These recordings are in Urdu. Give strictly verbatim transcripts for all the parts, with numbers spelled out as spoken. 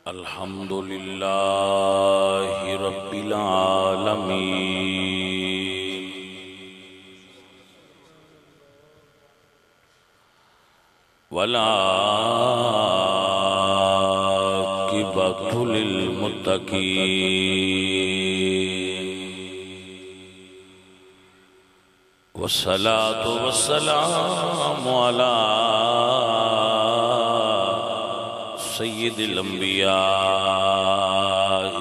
الحمد للہ رب العالمین والعاقبۃ للمتقین والصلاة والسلام علی سید الانبیاء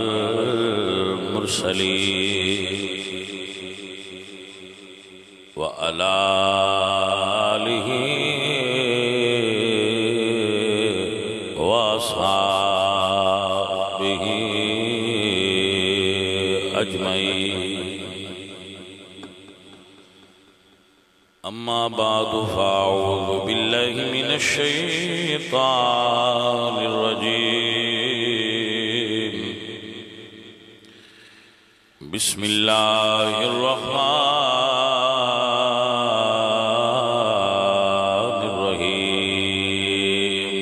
والمرسلین وعلی آلہ واصحابہ اجمعین اما بعد فاعوذ باللہ من الشیطان الرجیم بسم اللہ الرحمن الرحیم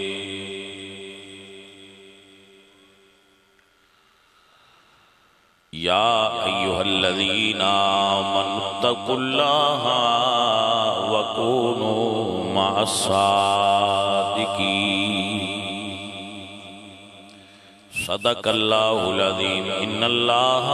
یا ایہا الذین آمنوا اتقوا اللہ وَكُونُوا مَعَ الصَّادِقِينَ صدق اللہ العظیم ان اللہ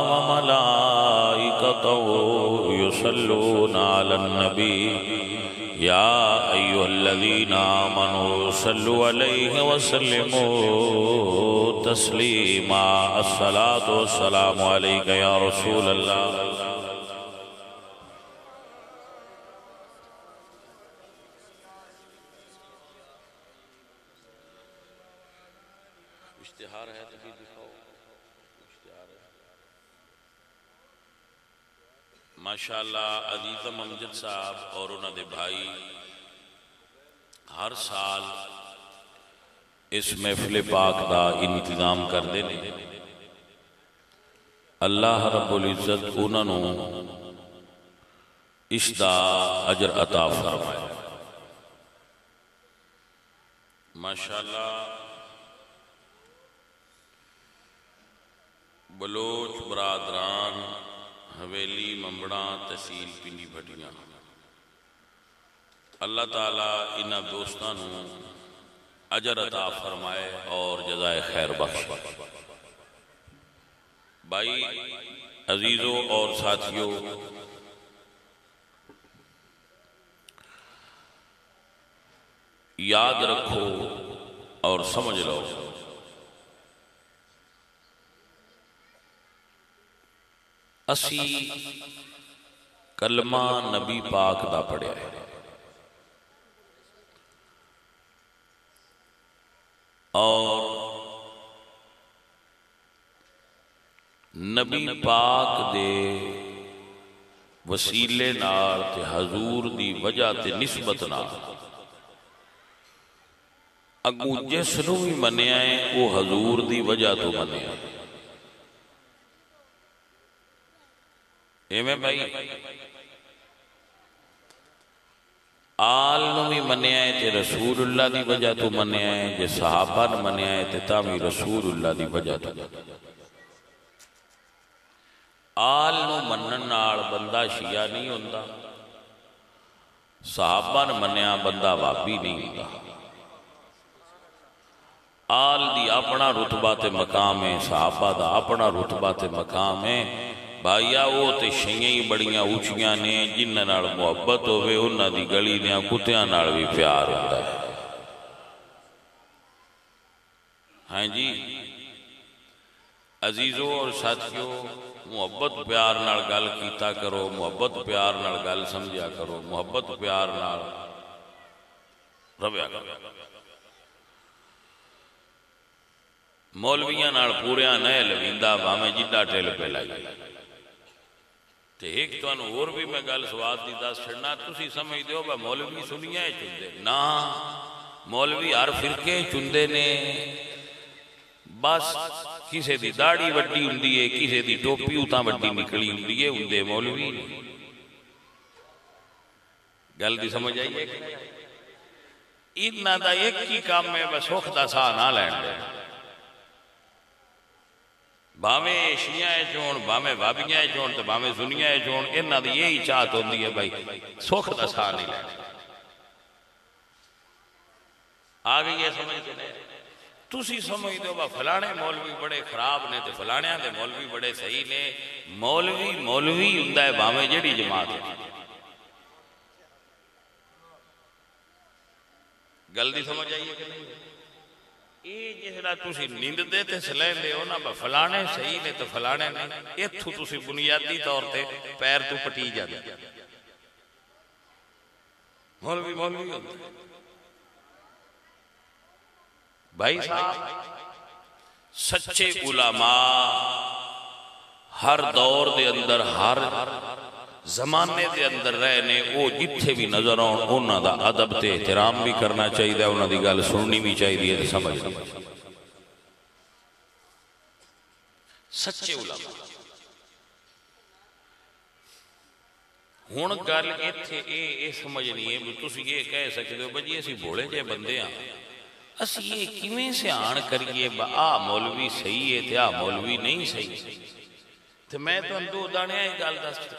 وملائکتہ یصلون علی النبی یا ایہا الذین آمنوا صلوا علیہ وسلموا تسلیما الصلاة والسلام علیکہ یا رسول اللہ اشتہار ہے تو بھی دکھاؤ اشتہار ہے ماشاءاللہ عزیزم امجد صاحب اور انہوں نے بھائی ہر سال اس محفل پاک دا انتظام کر دینے اللہ رب العزت انہوں اس دا اجر عطا فرمائے ماشاءاللہ بلوچ برادران حویلی ممبڑاں تحصیل پنڈی بھٹیاں اللہ تعالیٰ انہاں دوستانوں اجر عطا فرمائے اور جزائے خیر بخش بھائی عزیزوں اور ساتھیوں یاد رکھو اور سمجھ لو اسی کلمہ نبی پاک دا پڑھیا ہے اور نبی پاک دے وسیلے نال تے حضور دی وجہ تے نسبت نال اگو جس نو بھی منیا ہے وہ حضور دی وجہ تو منیا ہے ایمیں بھائی آل نو بھی منیا ہے تے رسول اللہ دی وجہ تو منیا ہے جے صحابہ نو منیا ہے تے تامی رسول اللہ دی وجہ تو آل نو منن نال بندہ شیعہ نہیں ہوندہ صحابہ نو منیا بندہ وابی نہیں ہوندہ آل دی اپنا رتبہ تے مقام ہے صحابہ دا اپنا رتبہ تے مقام ہے بھائیا وہ تے شیئیں بڑیاں اوچیاں نے جنہ نال محبت ہوئے انہ دی گلی دیاں کتیاں نال بھی پیار ہوتا ہے ہاں جی عزیزوں اور ساتھیوں محبت پیار نال گل کیتا کرو محبت پیار نال گل سمجھا کرو محبت پیار نال رویا کرو مولویاں نال پوریاں نئے لویندہ بامیں جڈا ٹیل پہ لائی تے ایک تو انہوں اور بھی میں گل سواد دی دس چھڑنا تسی سمجھ دیو با مولوی سنیاں چندے نا مولوی ہر فرقے چندے نے بس کسے دی داڑھی وڈی ہوندی ہے کسے دی ٹوپی اتاں وڈی نکلی ہوندی ہے ہوندے مولوی گل دی سمجھ آئیے اتنا دا ایک کی کام میں بس وقت دا سا نہ لین دے بھاویں شیعہ چون بھاویں بھابیاں چون تو بھاویں سنیاں چون انہاں دی یہی چاہت ہوندی ہے بھائی سکھ دا ساہ نہیں لینا آگے یہ سمجھ کے نہیں تسی سمجھ دو با فلانے مولوی بڑے خراب نے تو فلانے دے مولوی بڑے صحیح نے مولوی مولوی ہوندا ہے بھاویں جڑی جماعت ہے گل دی سمجھ آئیے کہ نہیں یہ جہاں تسی نیند دے تے سلین لے ہو نا با فلانے صحیح نے تو فلانے نہیں اتھو تسی بنیادی طور تے پیر تو پٹی جانے مولوی مولوی ہوتا ہے بھائی صاحب سچے علماء ہر دور دے اندر ہر زمانے دے اندر رہنے وہ جتھے بھی نظر آن انہاں دا ادب تے احترام بھی کرنا چاہیے انہاں دی گل سننی بھی چاہیے تے سمجھنا سچے علماء ہن گل ایتھے اے اے سمجھنی ہے تسی یہ کہہ سکتے ہو بھئی اسی بھولے جے بندے ہاں اسی یہ کیویں سے آن کریے با آ مولوی صحیح ہے تے آ مولوی نہیں صحیح تے میں تو اندو دانے آئی گال دستا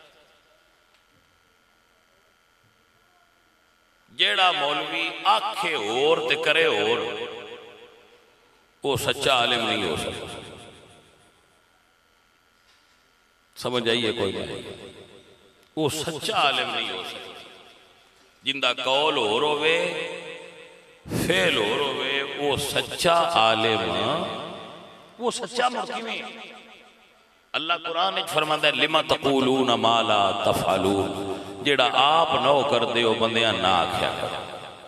جیڑا مولوی آکھے اور تے کرے اور وہ سچا عالم نہیں ہو سکتا سمجھ آئیے کوئی نہیں وہ سچا عالم نہیں ہو سکتا جندہ قول اور ہوئے فیل ہو روے وہ سچا عالم وہ سچا مرکیویں اللہ قرآن اچھ فرماندہ ہے لما تقولون ما لا تفعلون جیڑا آپ نو کر دے ہو بندیاں نہ آکھیا کرو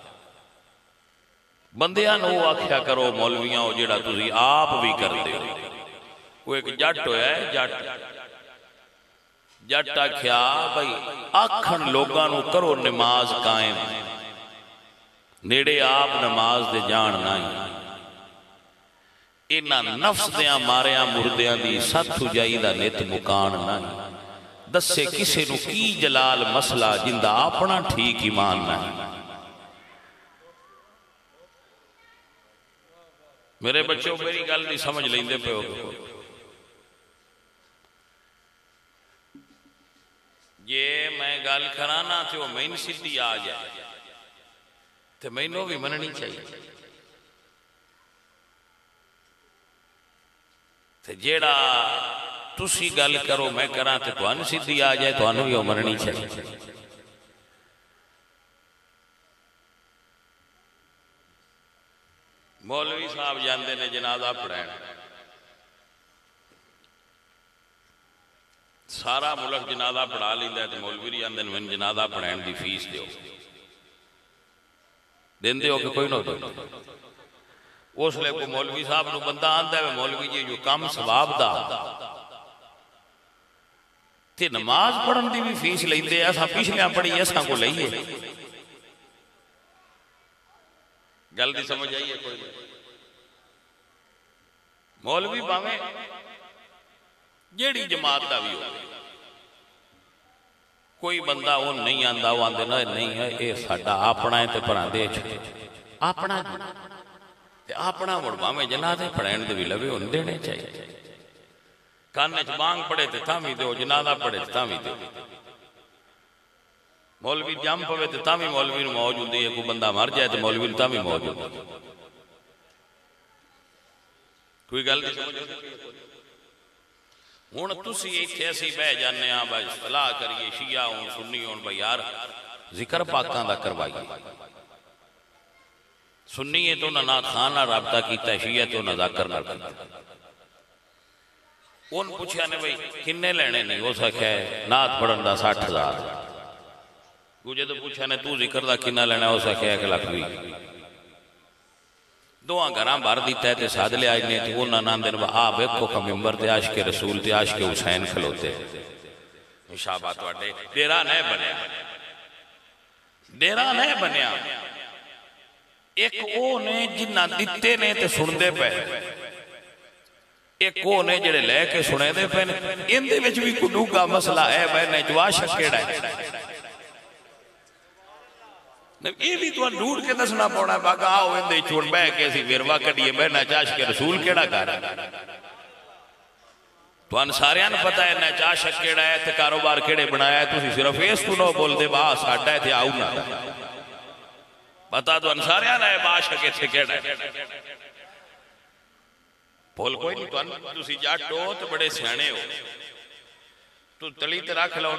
بندیاں نو آکھیا کرو مولویاں ہو جیڑا تُسی آپ بھی کر دے ہو وہ ایک جٹ ہویا ہے جٹ جٹ آکھیا بھئی آکھن لوگاں نو کرو نماز قائم نیڑے آپ نماز دے جان نائیں اینا نفس دیاں ماریاں مردیاں دی ستھو جائی دا نیت مکان نائیں دسے کسے نو کی جلال مسئلہ جندہ اپنا ٹھیک ایمان نائیں میرے بچوں میری گل نہیں سمجھ لیں دے پہ ہوگا یہ میں گل کرانا تھے وہ مین سیدھی آ جائے تو میں نو بھی مننی چاہیے تو جیڑا تسی گل کرو میں کراں تو تو ان سیدھی آ جائے تو انو بھی مننی چاہیے مولوی صاحب جاندے نے جنازہ پڑھائیں سارا ملک جنازہ پڑھا لیندہ ہے تو مولوی جاندے نے جنازہ پڑھائیں دی فیس دیو دین دے ہو کہ کوئی نہ دو اس لئے کو مولوی صاحب نو بندہ آندہ ہے مولوی جی جو کام ثواب دا تے نماز پڑھن دی بھی فیس لئی دے ایسا پیچھلیاں پڑھی ایسا کو لئیے گل دی سمجھ آئیے کوئی نہیں مولوی باویں جیڑی جماعت دا بھی ہو کوئی بندہ وہ نہیں آندہ وہ آندے نہیں ہے اے ساڑھا اپنا ہے تے پڑھا دے چھتے اپنا تے اپنا وڑبا میں جنازے پڑھائن دے بھی لگے ان دینے چاہیے کاننے چھ بانگ پڑھے تے تامی دے جنازہ پڑھے تے تامی دے مولوی جام پوے تے تامی مولوی موجود ہے کوئی بندہ مر جائے تے مولوی تامی موجود ہے کوئی گل نہیں سمجھ ہون تسی ایتھے ایسی بہ جانے ہاں بھائی صلاح کریے شیعہ ہون سنی ہون بھائی یار ذکر پاکاں دا کروائیے سنی ہے تو نہ نات خانہ رابطہ کیتا ہے شیعہ تو نہ ذاکر نہ کیتا ان پوچھیا نے بھائی کنے لینے نہیں ہو سکے نات پڑھن دا ساٹھ ہزار مجھے تو پوچھا نے تو ذکر دا کنا لینا ہو سکے ایک لاکھ بھی دعا گھراں بھر دیتا ہے تے ساتھ لے آئی نے تے وہ نان دن با آپ ایک کو کا ممبر تے عاشق رسول تے عاشق حسین کھلوتے شابات واڑے ڈیرا نہیں بنیا ڈیرا نہیں بنیا ایک او نے جنہ دیتے نے تے سن دے پہ ایک او نے جڑے لے کے سنے دے پہ ان دے وچ بھی کڈو کا مسئلہ ہے میں نے جو عاشق کیڑا ہے یہ بھی تو ڈھونڈ کے دسنا پڑنا ہے باقا آؤ اندے چھوڑ بے کے سی ویروا کڑیے بے نہ چاش کے رسول کیڑا کر تو ان سارے نے پتا ہے نہ چاشک کیڑا ہے تے کاروبار کیڑے بنایا ہے، تسی صرف اس تو نہ بول دے با ساڈا ہے تے آؤ نہ پتا تو ان سارے نے باشک تے کیڑا ہے بول کوئی نہیں تو ان تسی جاٹو تے بڑے سیانے ہو تو تلی تے رکھ لو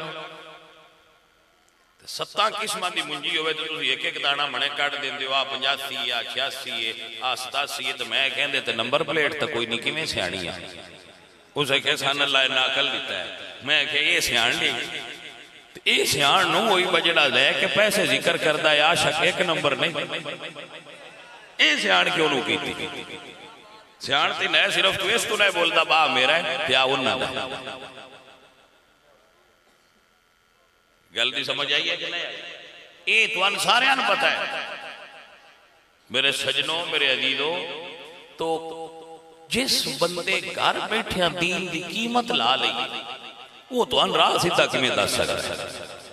ستاں قسمہ دی منجی ہوئے تو تسی ایک ایک دانا منے کٹ دیں دیو آ پنجاسی یا چھیاسی آ ستاسی تو میں کہن دے تے نمبر پلیٹ تا کوئی نہیں کی میں سیانی آ اسے کہ سان اللہ ناکل دیتا ہے میں کہ یہ سیان لی یہ سیان نو وہی بجڑا دے کہ پیسے ذکر کردہ ہے آشک ایک نمبر نہیں یہ سیان کیوں نو کی تھی سیان تھی نئے صرف تو اس تو نئے بولتا با میرا ہے پیا انہ دا گلدی سمجھ آئی ہے کہ نہیں یہ تو ان سارے ان پتہ ہے میرے سجنوں میرے عزیزوں تو جس بندے گھر بیٹھے دین دی قیمت لا لئی وہ تو ان راہ سیدھا کی میں دس سکتا ہے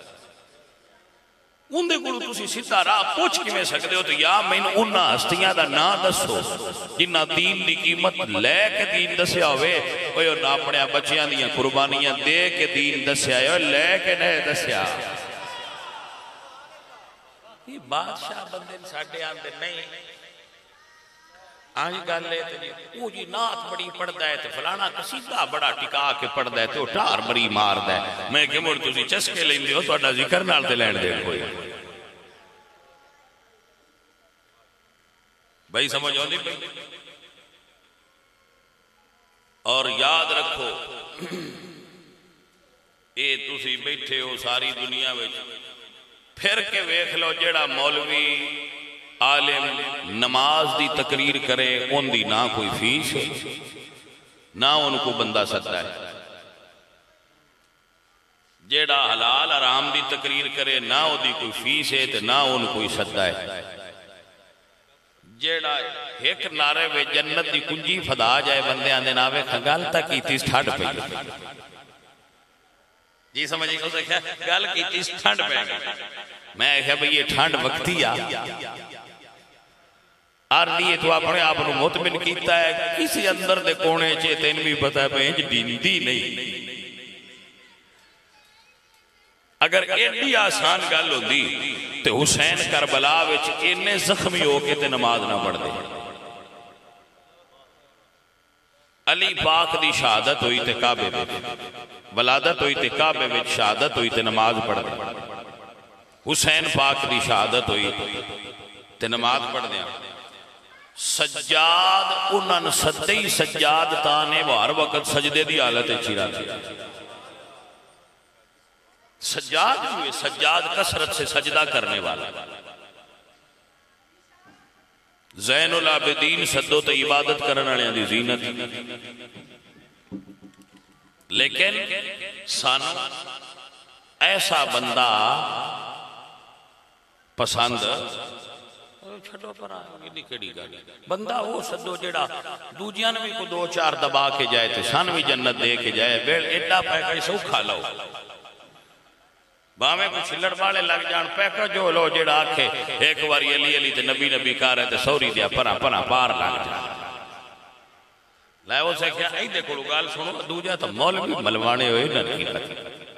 ان دے گلو تسی سیدھا راہ پوچھ کی میں سکتے ہو تو یا میں انہا ہستیاں دا نا دسو جنہ دین دی قیمت لے کے دین دسیا ہوئے وہ نا اپنے بچیاں دیاں قربانیاں دے کے دین دسیا ہوئے لے کے نہیں دسیا یہ بادشاہ بندے ساڑھے آن دے نہیں آج گل لے تو جی نات بڑی پڑھتا ہے تو فلانا قصیدہ بڑا ٹکا کے پڑھتا ہے تو ٹار بڑی مار دا ہے میں کہ مڑ تسی چسکے لیں دے ہو تو اڈا ذکر نال تے لین دے کوئی بھائی سمجھ ہو نہیں بھائی اور یاد رکھو اے تسی بیٹھے ہو ساری دنیا میں پھر کے ویکھ لو جیڑا مولوی عالم نماز دی تقریر کرے ان دی نہ کوئی فیس ہے نہ ان کو بندہ سکتا ہے جیڑا حلال حرام دی تقریر کرے نہ ان دی کوئی فیس ہے نہ ان کوئی سکتا ہے جیڑا ایک نعرے وے جنت دی کنجی فدا جائے بندے آندے ناوے گل تا کی تیس ٹھنڈ پہ جی سمجھے گا اسے کیا گل کی تیس ٹھنڈ پہ میں کہا بھئی یہ ٹھنڈ وقتی آ آر لیے تو اپنے آپ نے مطمئن کیتا ہے کسی اندر دے کونے چے تین بھی پتا ہے پہنچ دیندی نہیں اگر ایڈی آسان گل ہو دی تو حسین کربلا وچ انہیں زخمی ہو کے تے نماز نہ پڑھ دے علی پاک دی شہادت ہوئی تے کعبے میں ولادت ہوئی تے کعبے میں شہادت ہوئی تے نماز پڑھ دے حسین پاک دی شہادت ہوئی تے نماز پڑھ دیا سجاد انہاں سدی سجاد تانے وہ ہر وقت سجدے دی حالت چیرا دیا سجاد ہوئے سجاد کثرت سے سجدہ کرنے والا زین العابدین سدو تو عبادت کرنے والے دی زینت لیکن سانو ایسا بندہ پسند چھڑو پر آگے کڑی گاڑی بندہ وہ سدو جڑا دوجیاں بھی کو دو چار دبا کے جائے تھے سان بھی جنت دے کے جائے بیڑ ایڈا پیکہ سو کھا لو باہمیں کچھ لڑ والے لگ جان پیکہ جو لو جڑا آکھے ایک واری علی علی تے نبی نبی کہا رہے تے سوری دیا پرا پرا پار لگ جان لائے وہ سے کیا ای دیکھو لگال سنو دوجہ تو مولوی ملوانے ہوئے نہ نہیں پتی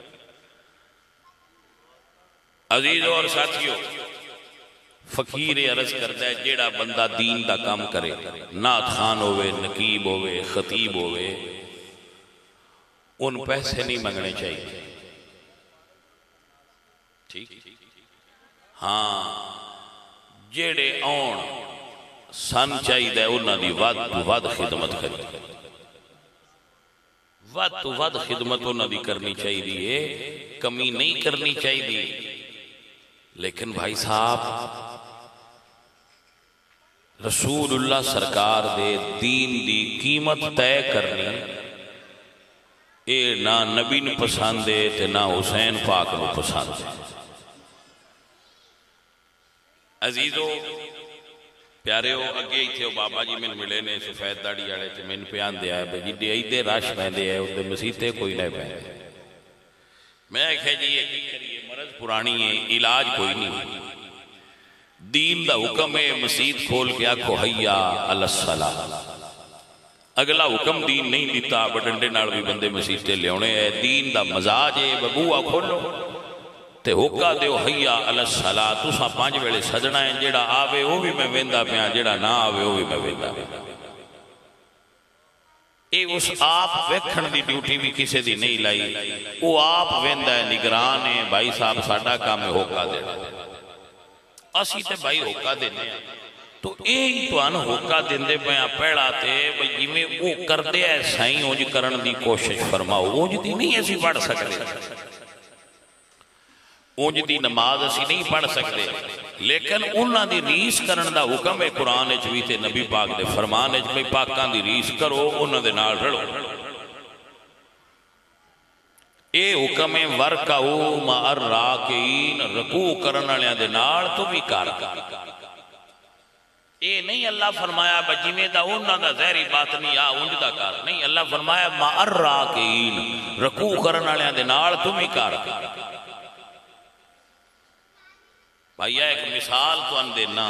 عزیز اور ساتھیوں فقیر عرض کرتا ہے جیڑا بندہ دین دا کام کرے نات خان ہوئے نقیب ہوئے خطیب ہوئے ان پیسے نہیں منگنے چاہیے ٹھیک ہاں جیڑے آن سن چاہیے دے انہاں دی ود ود خدمت کری ود ود خدمت انہاں دی کرنی چاہیے کمی نہیں کرنی چاہیے لیکن بھائی صاحب رسول اللہ سرکار دے دین دی قیمت طے کرنی اے نہ نبی نو پسند ہے تے نہ حسین پاک نو پسند ہے عزیزو پیارے ہو اگے ہی تھے بابا جی من ملے نے سفید داڑی آڑے تے من پیان دے آئے بھئی جی ایدے راش پہندے آئے اندے مسیحتے کوئی نہیں پہندے میں کہے جی یہ کریے مرض پرانی ہے علاج کوئی نہیں دین دا حکم ہے مسجد کھول کے آکھو حیا علی الصلاۃ اگلا حکم دین نہیں دیتا بڈنڈے نال بھی بندے مسیتے لیاونے ہے دین دا مزاج ہے ببوہ کھولو تے ہوکا دیو حیا علی الصلاۃ تساں پانچ ویلے سجنا ہے جیڑا آوے وہ بھی میں ویندا پیا جیڑا نہ آوے وہ بھی میں ویندا پیا اے اس آپ ویکھن دی ڈیوٹی بھی کسے دی نہیں لائی وہ آپ ویندا ہے نگران ہے بھائی صاحب ساڈا کام ہے ہوکا دینا اسی تے بھائی ہوکا دینے ہیں تو ایک تو ان ہوکا دیندے پیا پہلا تے جی میں وہ کردے ہے سائیں اونج کرن دی کوشش فرماؤ اونج دی نہیں ایسی پڑھ سکتے اونج دی نماز اسی نہیں پڑھ سکتے لیکن انہاں دی ریس کرن دا حکم ہے قرآن اچ بھی تے نبی پاک دے فرمان اچ بھی پاکاں دی ریس کرو انہاں دے نال رلو اے حکم ہے ورکعوا مع الراکعین رکوع کرن والیاں دے نال تو بھی کر اے نہیں اللہ فرمایا بجیویں دا انہاں دا ظاہری بات نہیں آ اونج دا کر نہیں اللہ فرمایا مع الراکعین رکوع کرن والیاں دے نال تو بھی کر بھائیا ایک مثال تو ان دینا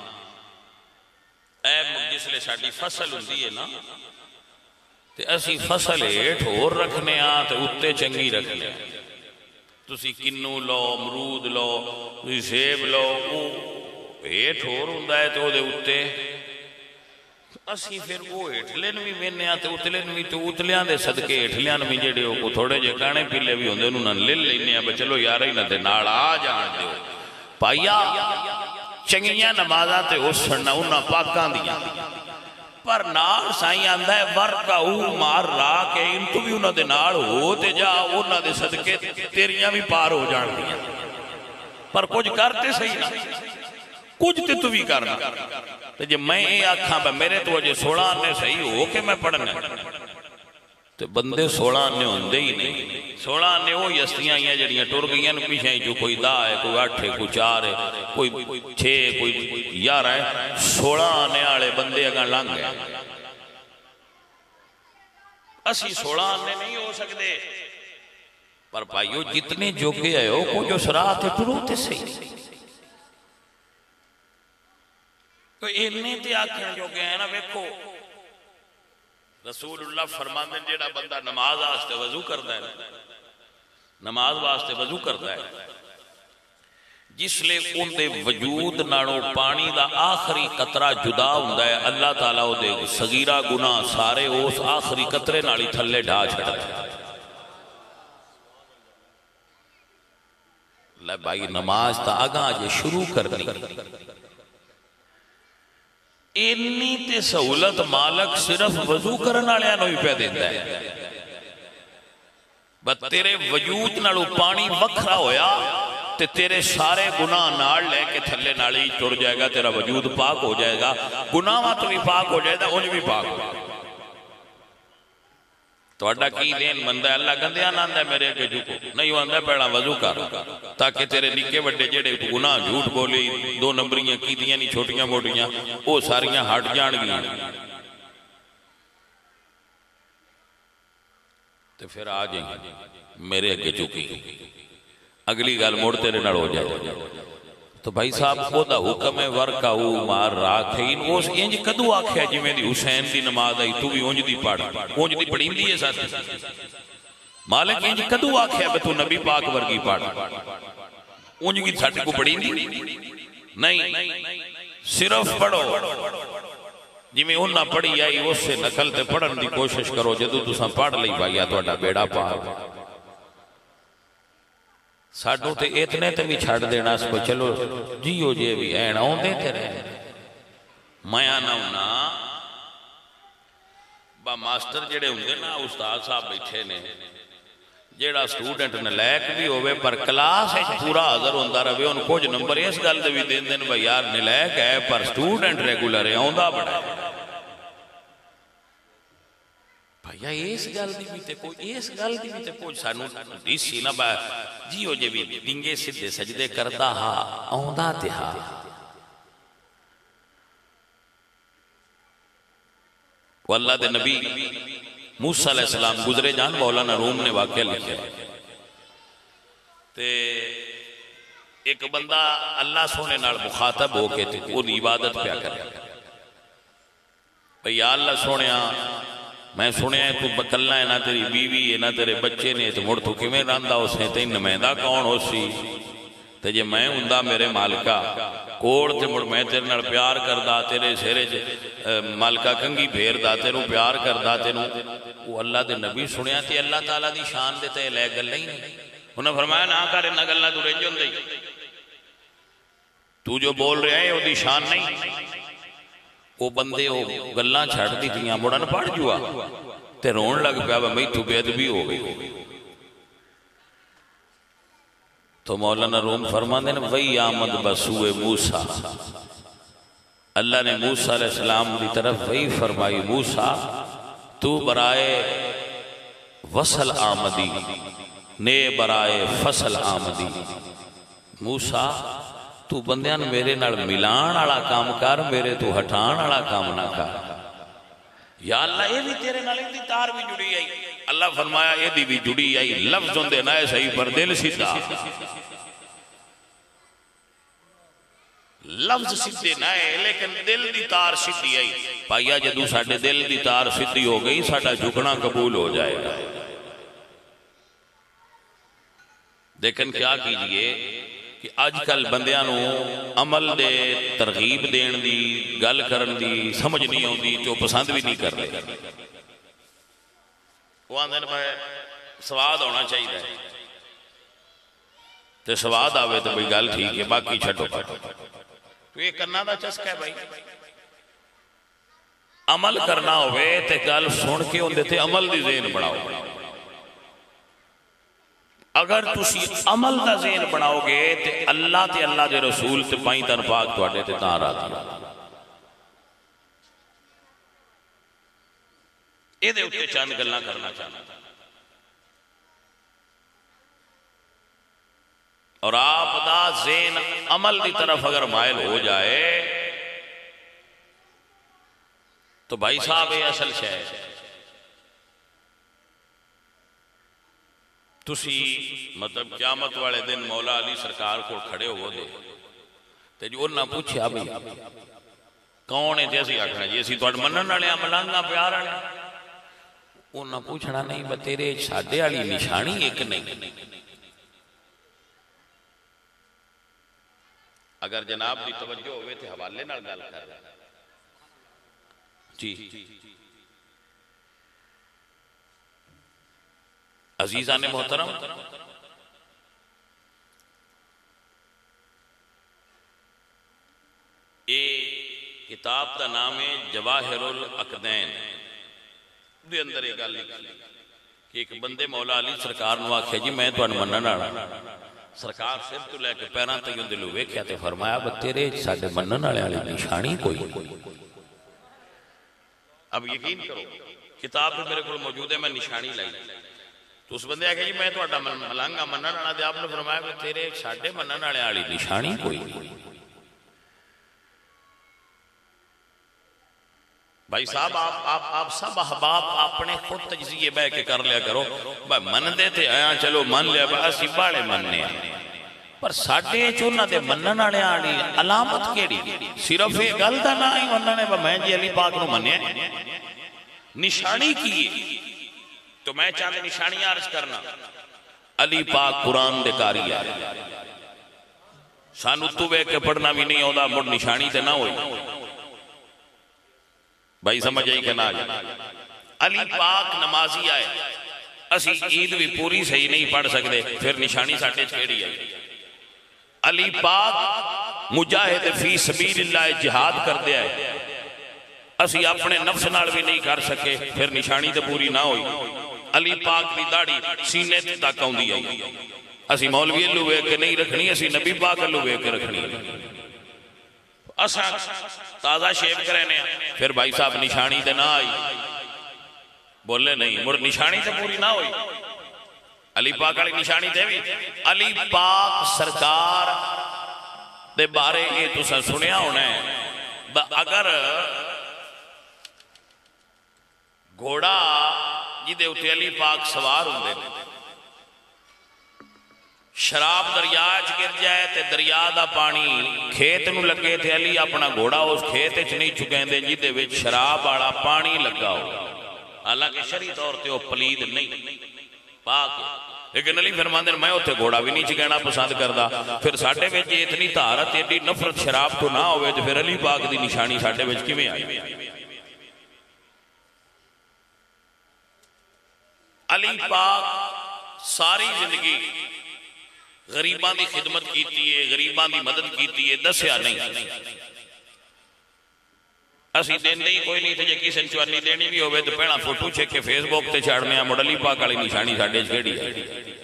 اے جس لئے ساڑی فصل ہوندی ہے نا تے اسی فصل ایٹ اور رکھنے آن تے اتے چنگی رکھنے آن تسی کنو لو امرود لو تسی سیب لو ایٹ اور ہوندہ ہے تو دے اتے اسی پھر وہ ایٹلین بھی وینے آن تے اتلین بھی تو اتلیاں دے صدقے ایٹلیاں بھی جڑے ہو کو تھوڑے جے کانے پیلے بھی ہوندے انہوں نے لل لینے آن چلو یارہ ہی نہ دے ناڑ آ جان دے ہو پایا چنگیاں نمازاں تے اس سڑنا انہاں پاکاں دیا پر نال سائیں آندہ ہے ورکعوا مع الراکعین تو بھی انہاں دے نال ہو تے جا انہاں دے صدقے تیریاں بھی پار ہو جان دیا پر کچھ کرتے صحیح نہ کچھ تے تو بھی کرنا تے جب میں اے آکھاں با میرے تو وجہ سوڑا آنے صحیح ہو کہ میں پڑھنے تے بندے سوڑا آنے ہوندے ہی نہیں سوڑا آنے وہ یستیاں ہیں جڑیاں ٹور گئیاں پیچھیں جو کوئی دا ہے کوئی آٹھ ہے کوئی چار ہے کوئی چھ کوئی یار ہے سوڑا آنے آڑے بندے اگاں لانگ گئے اسی سوڑا آنے نہیں ہو سکتے پر پائیو جتنے جو گئے ہو کو جو سرات ہے ٹرو تے صحیح تو انہیں تے آکھیں جو گئے ہیں نا بیکھو رسول اللہ فرماندے جیڑا بندہ نماز واسطے وضو کرتا ہے نماز واسطے وضو کرتا ہے جس لئے ان دے وجود ناڑو پانی دا آخری قطرہ جدا ہوندا ہے اللہ تعالیٰ دے صغیرہ گناہ سارے اس آخری قطرے ناڑی تھلے ڈھا چھڑا ہے لے بھائی نماز تا آگاں جے شروع کرنی اینی تے سہولت مالک صرف وضو کرنا لیا نوی پہ دیتا ہے بس تیرے وجود نالو پانی وکھرا ہویا تے تیرے سارے گناہ نال لے کے تھلے نالی ٹر جائے گا تیرا وجود پاک ہو جائے گا گناہ تو بھی پاک ہو جائے گا انج بھی پاک ہو جائے گا تو اڈا کی دین مندہ ہے اللہ گندیا ناندہ ہے میرے کے جھکو نہیں واندہ پہلا وضو کر تاکہ تیرے نکے وڈے جڑے گناہ جھوٹ بولی دو نمبریاں کی دیاں نہیں چھوٹیاں موٹیاں وہ ساریاں ہٹ جان گیا تو پھر آ جائیں میرے کے جھکی اگلی گال موڑ تیرے نڑ ہو جائے تو بھائی صاحب خودہ حکم ہے ورکعوا مع الراکعین اس انج کدو آکھیا جی میں دی حسین دی نماز آئی تو بھی انج دی پڑھ انج دی پڑھیں دی ہے ساتھ مالک انج کدو آکھیا بے تو نبی پاک ورگی پڑھ انج کی ساتھ کو پڑھیں دی نہیں صرف پڑھو جی میں انہا پڑھی آئی اس سے نکل تے پڑھن دی کوشش کرو جدو تو ساں پڑھ لئی بھائی تو اڈا بیڑا پاک ساڑھوں تے اتنے تے بھی چھاڑ دینا اس کو چلو جیو جے بھی این آؤں دیتے رہے میں آنا ہونا با ماسٹر جڑے ہوں گے نا استاد صاحب بیٹھے نے جیڑا سٹوڈنٹ نلیک بھی ہوئے پر کلاس ہے پورا حضر ہوندہ رہے ان کچھ نمبر اس گل دے بھی دین دین بھائی یار نلیک ہے پر سٹوڈنٹ ریگولر ہے آؤں دا بڑا ہے بھائیا اس گل دی بھی تے کوئی اس گل دی بھی تے کوئی سانو ڈیسی نہ با جیو جے بھی ڈنگے سدھے سجدے کردا ہا آوندا تے ہا واللہ دے نبی موسیٰ علیہ السلام گزرے جان مولانا روم نے واقعہ لکھا تے ایک بندہ اللہ سونے نال مخاطب ہو کے تے وہ عبادت پیا کرے بھئی یا اللہ سونے میں سنیا ہے تو بکلنا ہے نہ تیری بیوی ہے نہ تیرے بچے نے تو مڑ تو کیویں رہندا اسے تے نمائندہ کون ہو سی تے جے میں ہوندا میرے مالکا کوڑ تے مڑ میں تیرے نال پیار کردا تیرے سہرے مالکا کنگھی پھیردا تینوں پیار کردا تینوں وہ اللہ دے نبی سنیا تے اللہ تعالیٰ دی شان دے تے لے گل نہیں انہوں نے فرمایا نہ کر انہاں گلاں تو رنج ہوندی تو جو بول رہا ہے وہ دی شان نہیں وہ بندے وہ گلاں چھڑ دی تھیاں مڑن پڑ جوا تے رون لگ پیا بھئی تو بے ادبی ہو گئی تو مولانا روم فرماندے نے وہی آمد بسوئے موسیٰ اللہ نے موسیٰ علیہ السلام دی طرف وہی فرمائی موسیٰ تو برائے وصل آمدی نے برائے فصل آمدی موسیٰ تو بندیان میرے نال ملان آلا کام کر میرے تو ہٹان آلا کام نہ کر یا اللہ یہ بھی تیرے نال دی تار بھی جڑی آئی اللہ فرمایا یہ دی بھی جڑی آئی لفظ ہوندے نہ صحیح پر دل سیدھا لفظ سیدھے نہ ہے لیکن دل دی تار سیدھی آئی پائیا جدو ساڑھے دل دی تار سیدھی ہو گئی ساڑھا جھکنا قبول ہو جائے گا لیکن کیا کیجئے کہ آج کل بندیاں نو عمل دے ترغیب دین دی گل کرن دی سمجھ نہیں ہوندی جو پسند بھی نہیں کر رہے وہ آندھے نے سواد ہونا چاہیے تے سواد آوے تو بھئی گل ٹھیک ہے باقی چھٹو تو یہ کرنا دا چسکا ہے بھائی عمل کرنا ہوئے تے گل سن کے ہوندے تے عمل دی ذہن بڑھاؤ اگر تسی عمل دا ذہن بناؤ گے تے اللہ تے اللہ دے رسول تے پائیں تن پاک توڑے تے تاں رہا دیا اے دے اٹھے چاند گلنا کرنا چاہنا اور آپ دا ذہن عمل دی طرف اگر مائل ہو جائے تو بھائی صاحب اے اصل شاید تسی مطلب قیامت والے دن مولا علی سرکار کو کھڑے ہو دے تے جو انہاں پوچھا بھی کون ہے جیسی آکھنا جیسی تو منن والے ملانگا پیار والے انہاں پوچھنا نہیں بس تیرے ساڈے والی نشانی ایک نہیں اگر جناب دی توجہ ہوئے تھے حوالے نال گل کر جی عزیزان محترم اے کتاب دا نام ہے جواہر الاقدین دے اندر ایک گل لکھی کہ ایک بندے مولا علی سرکار نو آکھے جی میں تو منن والا سرکار سر تو لے کے پیراں تے دل ویکھیا تے فرمایا بس تیرے ساڈے منن والے والی نشانی کوئی اب یقین کرو کتاب تو میرے کو موجود ہے میں نشانی لائی تو اس بندے آگے جی میں تو اڈا ملانگا منن والا دے آپ نے فرمایا کہ تیرے ساڈے منن والے والی نشانی کوئی بھائی صاحب آپ آپ آپ سب احباب اپنے خود تجزیے بہ کے کر لیا کرو بھائی من دے تھے آیا چلو من لیا بھائی اسی باڑے مننے پر ساڈے چونہ دے منن والے والی علامت کیڑی صرف یہ گل دا نہ ہی مننے با میں جی علی پاک نو منیا نشانی کی تو میں چاہتے نشانی عرض کرنا علی پاک قرآن دے کاری ہے سانو تو بے کے پڑھنا بھی نہیں ہوتا مڑ نشانی تے نہ ہوئی بھائی سمجھ آئی کہ نہ آئی علی پاک نمازی آئے اسی عید بھی پوری صحیح نہیں پڑھ سکتے پھر نشانی ساٹھے چھیڑی آئی علی پاک مجاہد فی سبیل اللہ جہاد کر دے آئے اسی اپنے نفس نال بھی نہیں کر سکے پھر نشانی تے پوری نہ ہوئی علی پاک دی داڑھی سینے تک آؤندی آئی اسی مولوی اللہ وے کے نہیں رکھنی اسی نبی پاک اللہ وے کے رکھنی اساں تازہ شیب کرنے پھر بھائی صاحب نشانی تے نہ آئی بولے نہیں مر نشانی تے پوری نہ ہوئی علی پاک علی نشانی تے بھی علی پاک سرکار دے بارے یہ تو سن سنیا ہونا ہے اگر گھوڑا جی دے اٹھے علی پاک سوار ہوں دے شراب دریاج گر جائے تے دریا دا پانی کھیت نو لگے تھے علی اپنا گھوڑا اس کھیت اچھ نہیں چکیں دے جی دے وچ شراب آڑا پانی لگا ہو حالانکہ شرعی طور تے وہ پلید نہیں، پاک ہے، لیکن علی فرماندے میں اتنے گھوڑا بھی نہیں چکینا پسند کردا۔ پھر ساڈے وچ اتنی طہارت ایڈی نفرت شراب تو نہ ہوئے تو پھر علی پاک دی نشانی ساڈے وچ کیویں آئی؟ علی پاک ساری زندگی غریباں دی خدمت کیتی ہے، غریباں دی مدد کیتی ہے، دسیا نہیں۔ اسی دین ہی کوئی نہیں تھے، جے کسی نے چوانی دینی بھی ہوئے تو پہلا فوٹو چیک کے فیس بک تے چاڑنے ہیں، مڑ علی پاک والی نشانی ساڈے چھیڑی ہے۔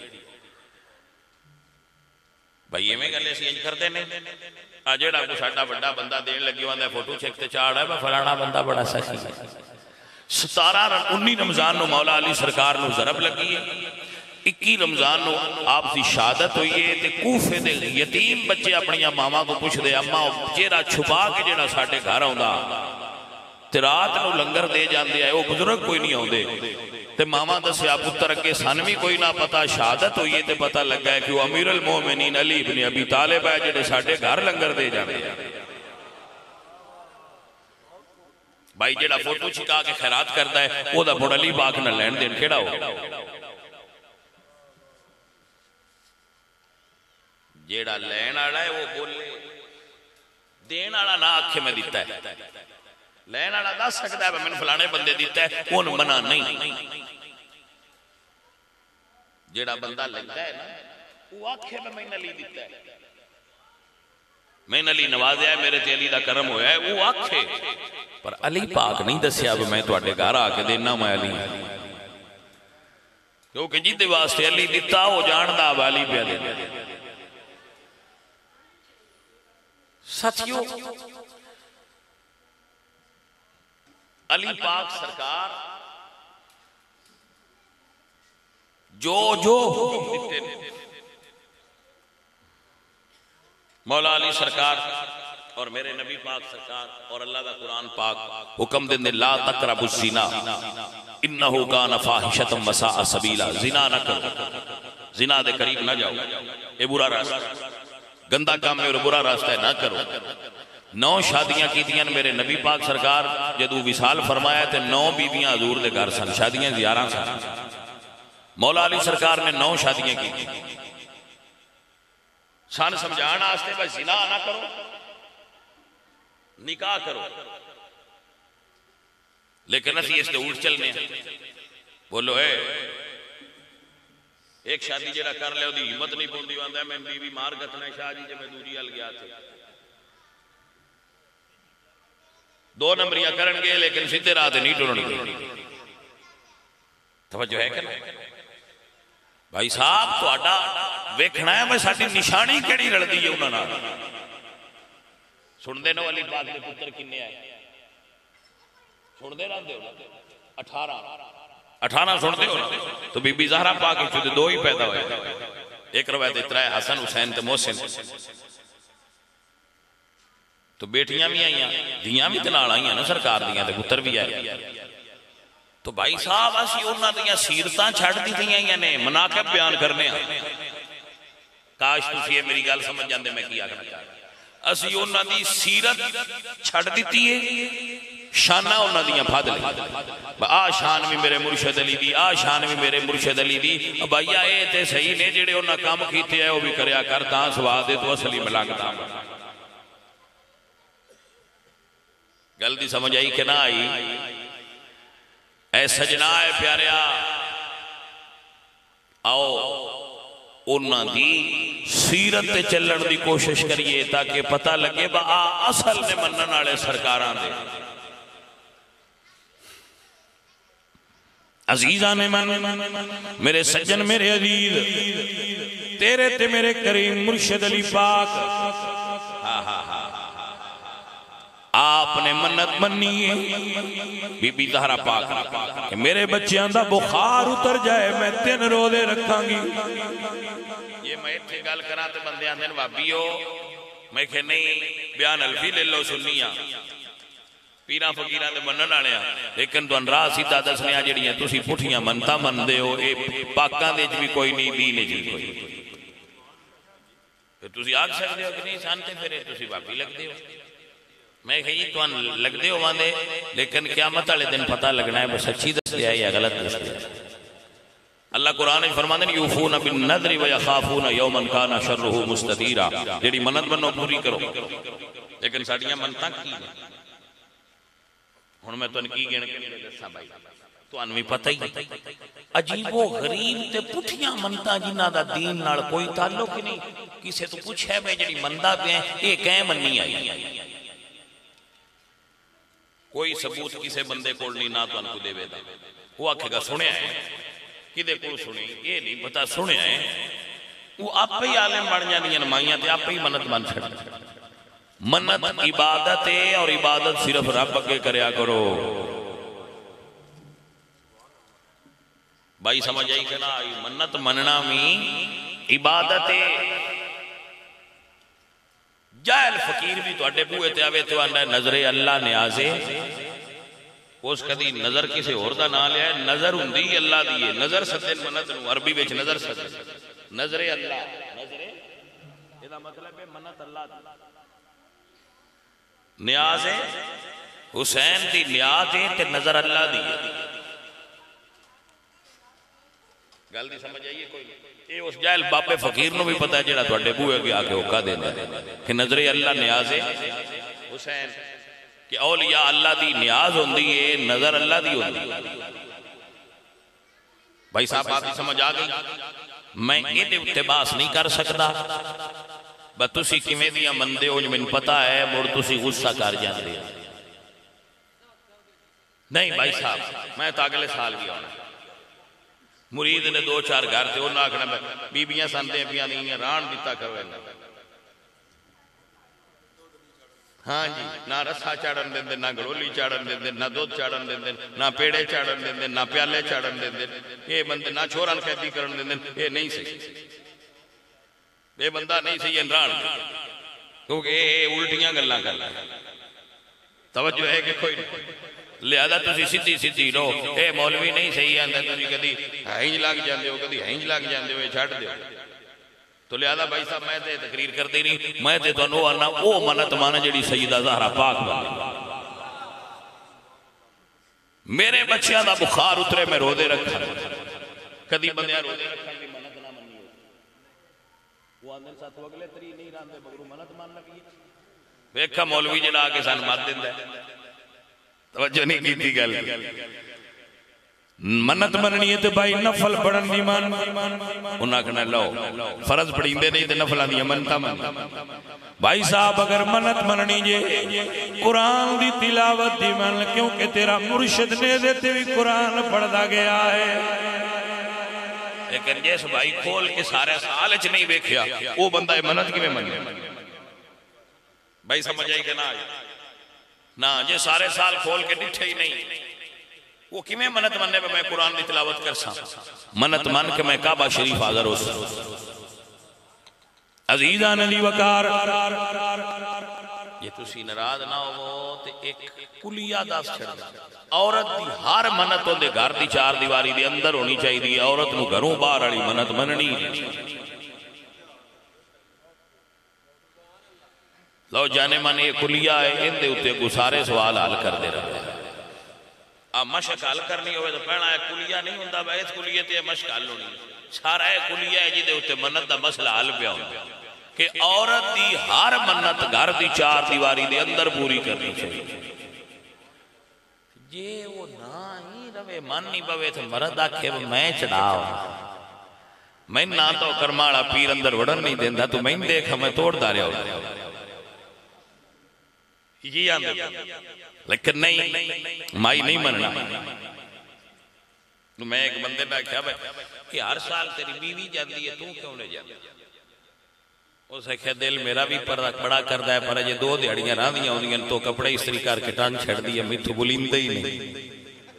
بھائی میں گلے سی انج کردے نے، آ جیڑا کو ساڈا بڑا بندہ دین لگی ہوندا فوٹو چیک تے چاڑ ہے، میں فلانا بندہ بڑا سخی ہے۔ ستارہ انی رمضان نو مولا علی سرکار نو ضرب لگی ہے، اکی رمضان نو آپ دی شہادت ہوئی ہے، تے کوفے دے یتیم بچے اپنی ماما کو پوچھ دے، اما چہرہ چھپا کے جڑا ساڈے گھر آوندا تے رات نو لنگر دے جاندے آئے، وہ بزرگ کوئی نہیں آوندے تے ماما دسیا پتر اگے سن بھی کوئی نہ پتا، شہادت ہوئی ہے تے پتہ لگا ہے کہ وہ امیر المومنین علی ابن ابی طالب ہے جڑے ساڈے گھر لنگر دے جاندے ہیں۔ بھائی جڑا فوٹو چھکا کے خیرات کرتا ہے وہ دا بڑا علی پاک نہ لین دین کیڑا ہو؟ جیڑا لین آڑا ہے وہ بولے، دین آڑا نہ آکھے میں دیتا ہے، لین آڑا دا سکتا ہے میں فلانے بندے دیتا ہے، وہ منع نہیں۔ جیڑا بندہ لگتا ہے نا وہ آکھے میں میں علی دیتا ہے، میں علی نوازیا ہے، میرے تے علی دا کرم ہویا ہے، وہ آکھے، پر علی پاک نہیں دسیا اب میں تواڈے گھر آ کے دینا میں علی، کیونکہ جیتے واسطے علی دیتا وہ جاندا اب علی پہ دے دے۔ ساتھیو علی پاک سرکار جو جو حکم دیتے ہیں، مولا علی سرکار اور میرے نبی پاک سرکار اور اللہ دا قرآن پاک حکم دیں لا تقربوا الزنا انہو کان فاحشۃ وساء سبیلا، زنا نہ کرو، زنا دے قریب نہ جاؤ، یہ برا راستہ، گندا کام ہے اور برا راستہ ہے، نہ کرو۔ نو شادیاں کی دیاں میرے نبی پاک سرکار جدو وصال فرمایا تھے، نو بیویاں حضور دے گھر سن، شادیاں گیارہ سن، مولا علی سرکار نے نو شادیاں کی سان سمجھانا آستے بس زنا نہ کرو، نکاح کرو، لیکن اسی اس نے اٹھ چلنے ہیں۔ بولو اے ایک شادی جڑا کر لے دی ہمت نہیں پوندی واندا ہے میں بی بی مار گتنا شاہ جی جب میں دوری ال گیا تھے، دو نمبریاں کرن گے لیکن سیدھے راہ تے نہیں ٹرن گے۔ توجہ ہے کہ بھائی صاحب تہاڈا ویکھنا ہے میں ساڈی نشانی کیڑی رلدی ہے انہاں نال؟ سن دے نو علی پاک دے پتر کنے آئے؟ سن دے رہندے ہو؟ اٹھارہ اٹھارہ سن دے ہو؟ تو بی بی زہرا پاک چودے دو ہی پیدا ہوئے، ایک روایت اترا ہے حسن حسین تے محسن، تو بیٹیاں بھی آئیاں، دیاں بھی تنال آئیاں نا سرکار دیاں تے پتر بھی آئے۔ تو بھائی صاحب اسی انہاں دیاں سیرتاں چھڑ دی دیاں نے مناقب بیان کرنے ہیں، کاش تسی یہ میری گل سمجھ جاندے میں کیا کرنا چاہتا۔ اسی انہاں دی سیرت چھڑ دیتی ہے، شانہ انہاں دیاں پھاد لیں، آ شان بھی میرے مرشد علی دی، آ شان بھی میرے مرشد علی دی، بھائیا اے تے صحیح نے جڑے انہاں کام کیتے ہیں وہ بھی کریا کرتا سواد تو اصلی ملانگتا۔ گل دی سمجھ آئی کہ نہ آئی؟ اے سجنا اے پیاریا، آؤ انہاں دی سیرت تے چلن دی کوشش کریے تاکہ پتہ لگے با آ اصل نے منن والے سرکاراں دے۔ عزیزان من، میرے سجن میرے عزیز، تیرے تے میرے کریم مرشد علی پاک آپ نے منت منی ہے بی بی زہرا پاک کہ میرے بچیاں دا بخار اتر جائے میں تین روزے رکھاں گی۔ یہ میں اتھے گل کراں تے بندے آندے وابی ہو، میں کہ نہیں بیان الفی لے لو سنیاں پیران فقیران دے منن والے ہیں، لیکن تو راہ سیدھا دسنے جڑیاں تسی پٹھیاں منتا من دے ہو، اے پاکاں دے بھی کوئی نہیں، دین جی کوئی پھر تسی آگ سکتے ہو کہ نہیں سانتے پھر تسی واپی لگ دے ہو۔ میں کہ تو لگتے ہو واندے لیکن قیامت والے دن پتہ لگنا ہے بس سچی دس دیا یا غلط دس دیا. اللہ قرآن فرماتے ہیں یوفون بالنذر ویخافون یوما کان شرہ مستطیرا. جیڑی منت بنو پوری کرو لیکن ساڑیاں منتاں کی ہیں. ہن میں تو ان کی گن کے دساں بھائی تو انوی پتہ ہی عجیب و غریب تے پٹھیاں منتاں جنہاں دا دین نال کوئی تعلق ہی نہیں. کسے تو پوچھے میں جڑی مندا پے ہیں اے کہیں مننی آئی کوئی ثبوت کسے بندے کول نہیں نہ تو ان کو دے وے دا. وہ آکھے گا سنیا ہے کدے کول سنی یہ نہیں پتا سنیا ہے. وہ آپ ہی عالم بن جاندیاں مائیاں تے آپ ہی منت بن چھڑ. منت عبادت ہے اور عبادت صرف رب اگے کریا کرو. بھائی سمجھ آئی کہ نہ آئی؟ منت مننا بھی عبادت ہے. جاہل فقیر بھی تو اڈے بوئے تے آوے تو آنڈا نظر اللہ نیازے اس کدی نظر کسے اور دا نہ لیا ہے. نظر ہوندی اللہ دیئے نظر سدن منت نو عربی وچ نظر سدن نظر اللہ نظر یہ مطلب ہے منت اللہ دی نیاز ہے. حسین دی نیاز ہے تے نظر اللہ دی گل دی سمجھ آئیے کوئی یہ اس جاہل باپے فقیر نو بھی پتا ہے جڑا تو اڈے بوئے گیا کہ اوکا دینا ہے کہ نظر اللہ نیاز ہے حسین کہ اولیاء اللہ دی نیاز ہوندی ہے نظر اللہ دی ہوندی ہے. بھائی صاحب آپ کی سمجھ آگئی؟ میں یہ اقتباس نہیں کر سکتا بس تسی کمیں دیا مندے ہو جو میں پتا ہے مڑ تسی غصہ کر جان دے. نہیں بھائی صاحب میں تو اگلے سال بھی ہونا مرید نے دو چار گھر تھے انہوں نے آکھنا بیبیاں سندیں پیاں نہیں ران دیتا کرو. ہاں جی نہ رسا چاڑن دیں دیں نہ گڑولی چاڑن دیں دیں نہ دودھ چاڑن دیں دیں نہ پیڑے چاڑن دیں دیں نہ پیالے چاڑن دیں دیں یہ بندے نہ چھوران قیدی کرن دیں دیں یہ نہیں صحیح. یہ بندہ نہیں صحیح انران کیونکہ یہ الٹیاں گلاں کر رہا ہے. توجہ ہے کہ کوئی لہذا تسی سیدھی سیدھی رو اے مولوی نہیں صحیح آندہ تسی کدی ہینج لگ جاندے ہو کدی ہینج لگ جاندے ہو یہ چھاڑ دے. تو لہذا بھائی صاحب میں تے تقریر کر دی نہیں میں تے تو انہوں آنا او منت مانا جڑی سیدہ زہرہ پاک بندی میرے بچیاں دا بخار اترے میں رو دے رکھا کدی بندیاں رو دے رکھا کہ منت نہ منی ہو وہ اندر ساتھ وگلے تری نہیں راندے بگرو منت مان لگی ویکھا مولوی جڑا آکے سان مات دن دے توجہ نہیں کی تھی گل منت مننی ہے تو بھائی نفل پڑھن دی مان انہاں کہنا لو فرض پڑھیں دے نہیں تے نفلان دی منتا من. بھائی صاحب اگر منت مننی جے قرآن دی تلاوت دی من کیونکہ تیرا مرشد نے دیتے بھی قرآن پڑھدا گیا ہے. لیکن جیس بھائی کھول کے سارے سالچ نہیں بیکھیا وہ بندہ منت کی میں من بھائی سمجھ آئی کہ نہ آئی نا جے سارے سال کھول کے ڈٹھے ہی نہیں وہ کیمیں منت مننے پہ میں قرآن دی تلاوت کر سا منت من کے میں کعبہ شریف آگر ہو سا. عزیزان علی وقار یہ تسی نراض نہ ہو تے ایک کلیہ داس چھڑ دا عورت دی ہر منت ہوں دے گھر دی چار دیواری دی اندر ہونی چاہی دی عورت نو گھروں باہر علی منت مننی. لو جانے من یہ کلیہ ہے ان دے اتے گسارے سوال حل کر دے رہا ہے. اب مشق حل کرنی ہوئے تو پہنا ہے کلیہ نہیں ہوندہ با اس کلیہ تے مشق حل ہونی سارا ہے کلیہ ہے جی دے اتے منت دا مسئلہ حل پہ ہوندہ کہ عورت دی ہر منت گھر دی چار دیواری دے اندر پوری کرنی چاہیے. جے وہ نہ ہی روے من نہیں پوے تو مرد آکھے میں چڑھاؤ میں نہ تو کرماڑا پیر اندر وڑن نہیں دیندہ تو میں دیکھا میں توڑ دارے ہو یہ آندے لیکن نہیں مائی نہیں مننا. میں ایک بندے میں کیا بھائی کہ ہر سال تیری بیوی جاندی ہے تو کیوں لے جاندی اسے کہا دل میرا بھی بڑا کردہ ہے پر یہ دو دیڑیاں راندیاں ہوندیاں تو کپڑے اس طریقار کے ٹان چھڑ دیا میں تو بلیندہ ہی نہیں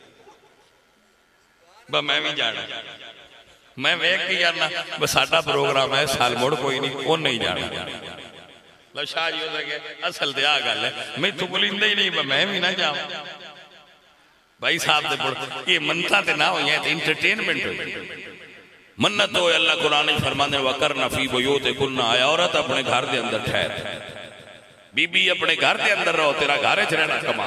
با میں بھی جانا میں ایک کی جانا بس ساڑھا پروگرام ہے سال موڑ کوئی نہیں وہ نہیں جانا لو شاہ جی ہو سکے اصل دیا گل ہے میں تو بلیندہ ہی نہیں میں بھی نہ جاؤں. بھائی صاحب دے پڑھ یہ منتا تے نہ ہوئی ہیں تے انٹرٹینمنٹ ہوئی منت ہوئے اللہ قرآن فرمانے وَقَرْنَ فِي بُيُوتِكُنَّ آیا عورت اپنے گھر دے اندر ٹھہر بی بی اپنے گھر دے اندر رہو، تیرا گھر چ رہنا کما۔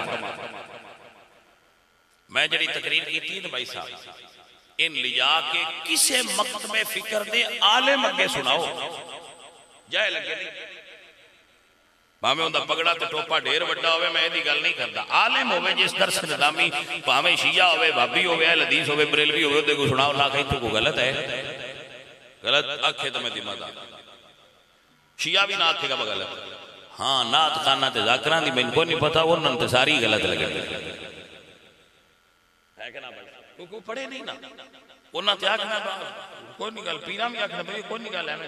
میں جڑی تقریر کی تھی نا بھائی صاحب، ان لیا کے کسے مکتب فکر دے عالم اگے سناؤ، جائے لگے نہیں پاویں اوندا پگڑا تے ٹوپا ڈھیر وڈا ہوئے، میں دی گل نہیں کردا، عالم ہوئے جس درس نظامی، پاویں شیعہ ہوئے، بھابی ہوئے، اہل حدیث ہوئے، بریلوی ہوئے، تے کو سناؤ نہ کہیں تو کو غلط ہے، غلط آکھے تو میں ذمہ دار، شیعہ بھی نہ آکھے گا غلط، ہاں نعت خانہ تے ذاکران دی میں کو نہیں پتا، انہاں تے ساری غلط لگے ہے کہ نہ بھائی، کوئی پڑھے نہیں نا، انہاں تے آکھنا کوئی نہیں گل، پیراں بھی آکھنا بھائی کوئی نہیں گل ہے،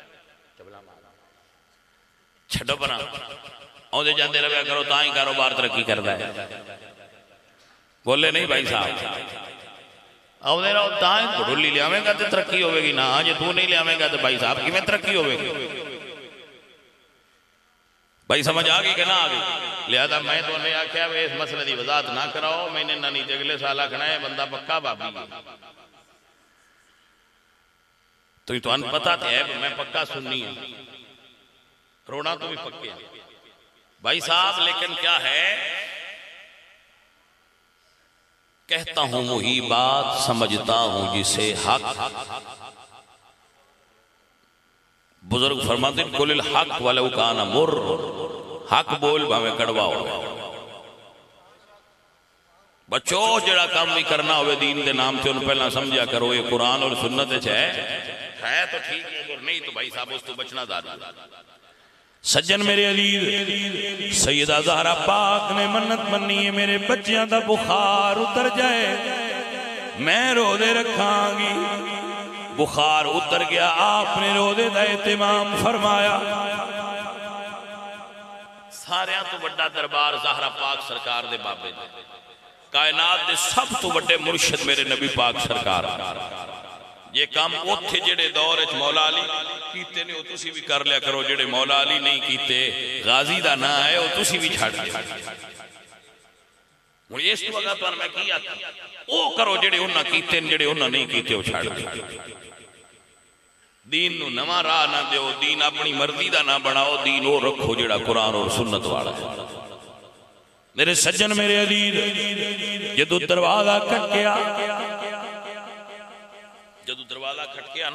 چھڑو بنا آدھے جاندے رویا کرو تاں ہی کاروبار ترقی کردا ہے، بولے نہیں بھائی صاحب، آدھے رہو تاں ہی گھڑولی لے آویں گا تے ترقی ہوئے گی، نہ جے تو نہیں لے آویں گا تے بھائی صاحب کی میں ترقی ہوئے گی، بھائی سمجھ آگئی کہ نہ آگئی؟ لہذا میں تو نے آکھیا وے اس مسئلے دی وضاحت نہ کراؤ، میں نے نانی جگلے سال آکھنا ہے بندہ پکا بابی ہے، تو یہ تو ان پتا تھے ہے میں پکا سننی ہے، رونا تو بھی پکے ہیں بھائی صاحب، لیکن کیا ہے کہتا ہوں وہی بات، سمجھتا ہوں جسے حق، بزرگ فرماتے ہیں کل الحق ولو کان مر، حق بول بھاویں کڑوا ہو، بچو جڑا کام بھی کرنا ہوئے دین دے نام سے ان پہلا سمجھا کرو یہ قرآن اور سنت ہے ہے تو ٹھیک ہے، اگر نہیں تو بھائی صاحب اس تو بچنا دارا۔ سجن میرے عزیز، سیدہ زہرا پاک نے منت منی ہے میرے بچیاں دا بخار اتر جائے میں روزے رکھاں گی، بخار اتر گیا، آپ نے روزے دا اہتمام فرمایا، ساریاں تو بڑا دربار زہرا پاک سرکار دے بابے دے، کائنات دے سب تو بڑے مرشد میرے نبی پاک سرکار، یہ کام اوتھے جڑے دور اچ مولا علی کیتے نے، تسی بھی کر لیا کرو، جڑے مولا علی نہیں کیتے، غازی دا نہ ہے، تسی بھی چھڑ دیا، اس تو اگر تو میں کیا تھا او کرو جڑے انہاں کیتے جڑے انہاں نہیں کیتے وہ چھڑ دیا، دین نو نواں راہ نہ دیو، دین اپنی مرضی دا نہ بناؤ، دین وہ رکھو جڑا قرآن اور سنت والا ہے۔ میرے سجن میرے عزیز، جدو دروازہ کھٹکیا، جدو دروازہ کھٹکیا نا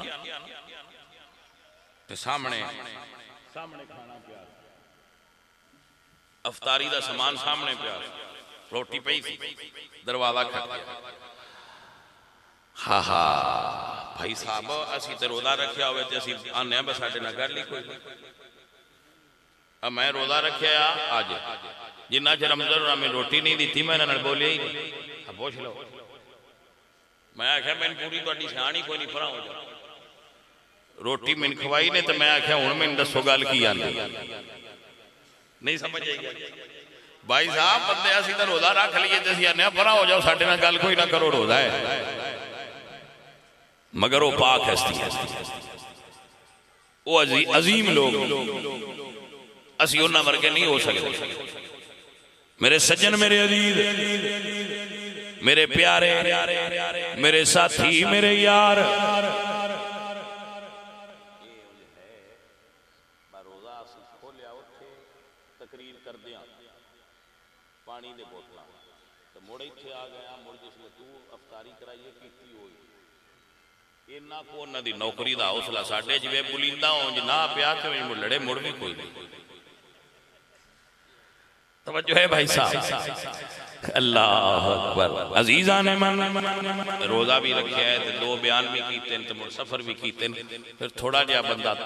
تے سامنے سامنے کھانا پیا، افطاری دا سامان سامنے پیا، روٹی پئی تھی، دروازہ کھٹکیا، ہاں ہاں بھائی صاحب اسی تے روزہ رکھیا ہوئے تے اسی آنے ہیں بس آٹے نہ کر لی کوئی، اب میں روزہ رکھیا آج جنہ چھ رمضان میں روٹی نہیں دیتی میں نے بولی ہی اب پوچھ لو، میں آکھیا میں پوری توڑی سیانی کوئی نہیں فرا ہو جا، روٹی میں کھوائی نے تو میں آکھیا ہون میں دسو گال کی آنے نہیں سمجھ آئی گیا بھائی صاحب، بندے اسی تے روزہ رکھ لیے جیسی آنے فرا ہو جاؤ، ساٹھے نہ گال کوئی نہ کرو، روزہ ہے مگر وہ پاک ہستی ہے، وہ عظیم لوگ اسی انہاں مرکے نہیں ہو سکتے۔ میرے سجن میرے عزیز، میرے پیارے، میرے ساتھی، میرے یار، تقریر کر دیا پانی دے بوتلا تو موڑے تھے آ گیا، مڑ جس میں تو افطاری کرائیے کیتی ہوئی، انہاں کو انہاں دی نوکری دا حوصلہ ساڑھے جوے بلیندہ ہوں جنا پیاتے ہوئے لڑے مڑ بھی کوئی نہیں، توجہ ہے بھائی صاحب، اللہ اکبر، عزیزان من روزہ بھی رکھیا ہے، دو بیان بھی کیتے ہیں، سفر بھی کیتے ہیں، پھر تھوڑا جہا بندہ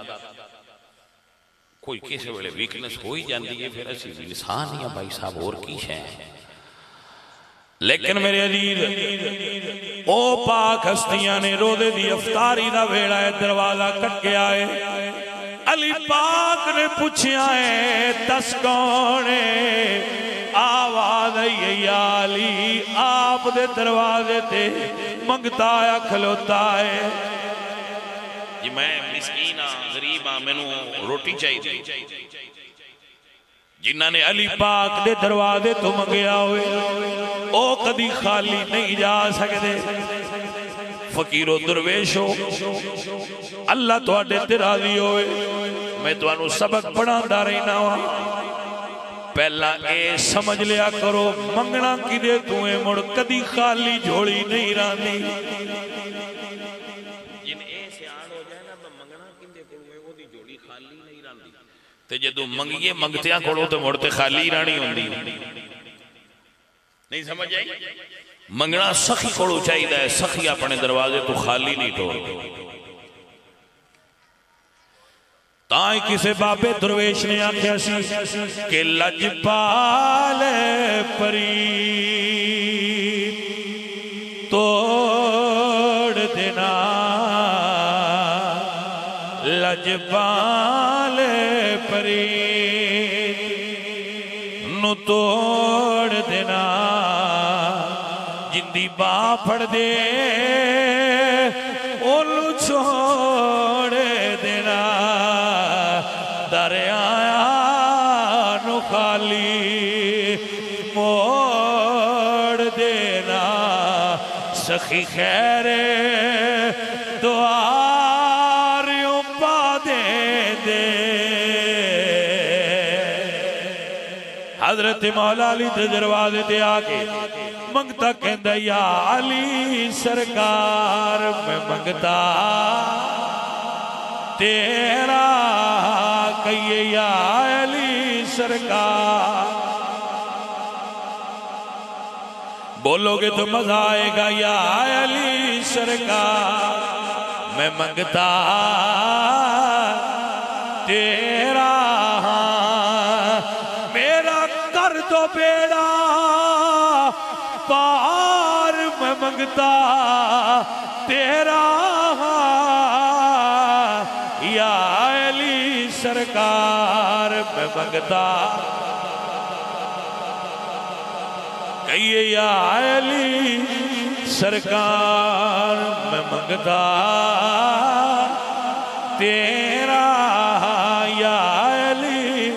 کوئی کسی ویلے ویکنس ہوئی جاندی ہے، پھر ایسی انسان ہی ہے بھائی صاحب اور کی ہے، لیکن میرے عزیز او پاک ہستیاں نے روزے دی افطاری دا ویڑا ہے، دروازہ کٹ کے آئے، علی پاک نے پوچھیا ہے دس کونے، آواز ہے یا علی، آپ دے دروازے تے منگتا آیا کھلوتا ہے، جی میں مسکینہ غریبہ میں نو روٹی چاہی دی، جنہاں نے علی پاک دے دروازے تو منگیا ہوئے او کدی خالی نہیں جا سکتے، فقیر و درویش ہو، اللہ تو آڈے تیرا دی ہوئے، میں تو انہوں سبق پڑھا دا رہی نہ ہوا، پہلا اے سمجھ لیا کرو منگنا کدے تو اے مڑ کدی خالی جھولی نہیں راندی جن اے سیان ہو جائے نا منگنا کدے تو اے وہ دی جھولی خالی نہیں راندی تے جدو منگیے منگتیاں کھڑو تو مڑ تے خالی رانی ہوندی نہیں سمجھ آئی منگنا سخی کھڑو چاہیے ہے سخی اپنے دروازے تو خالی نہیں ٹور تائیں کسے بابے درویش نے آکھیا سی کہ لجپال پری توڑ دینا لجپال پری نو توڑ دینا جندی با پڑ دے اولو چھوڑ دینا دریا نو خالی موڑ دینا سخی خیر دعاریوں پا دے دے حضرت مولا علی تے دروازے تے آکے منگتا کہندہ یا علی سرکار میں منگتا تیرا کہیے یا علی سرکار بولو گے تو مزہ آئے گا یا علی سرکار میں منگتا تیرا میرا کر دو بیڑا پار میں منگتا تیرا یا علی سرکار میں منگتا کہیے یا علی سرکار میں منگتا تیرا یا علی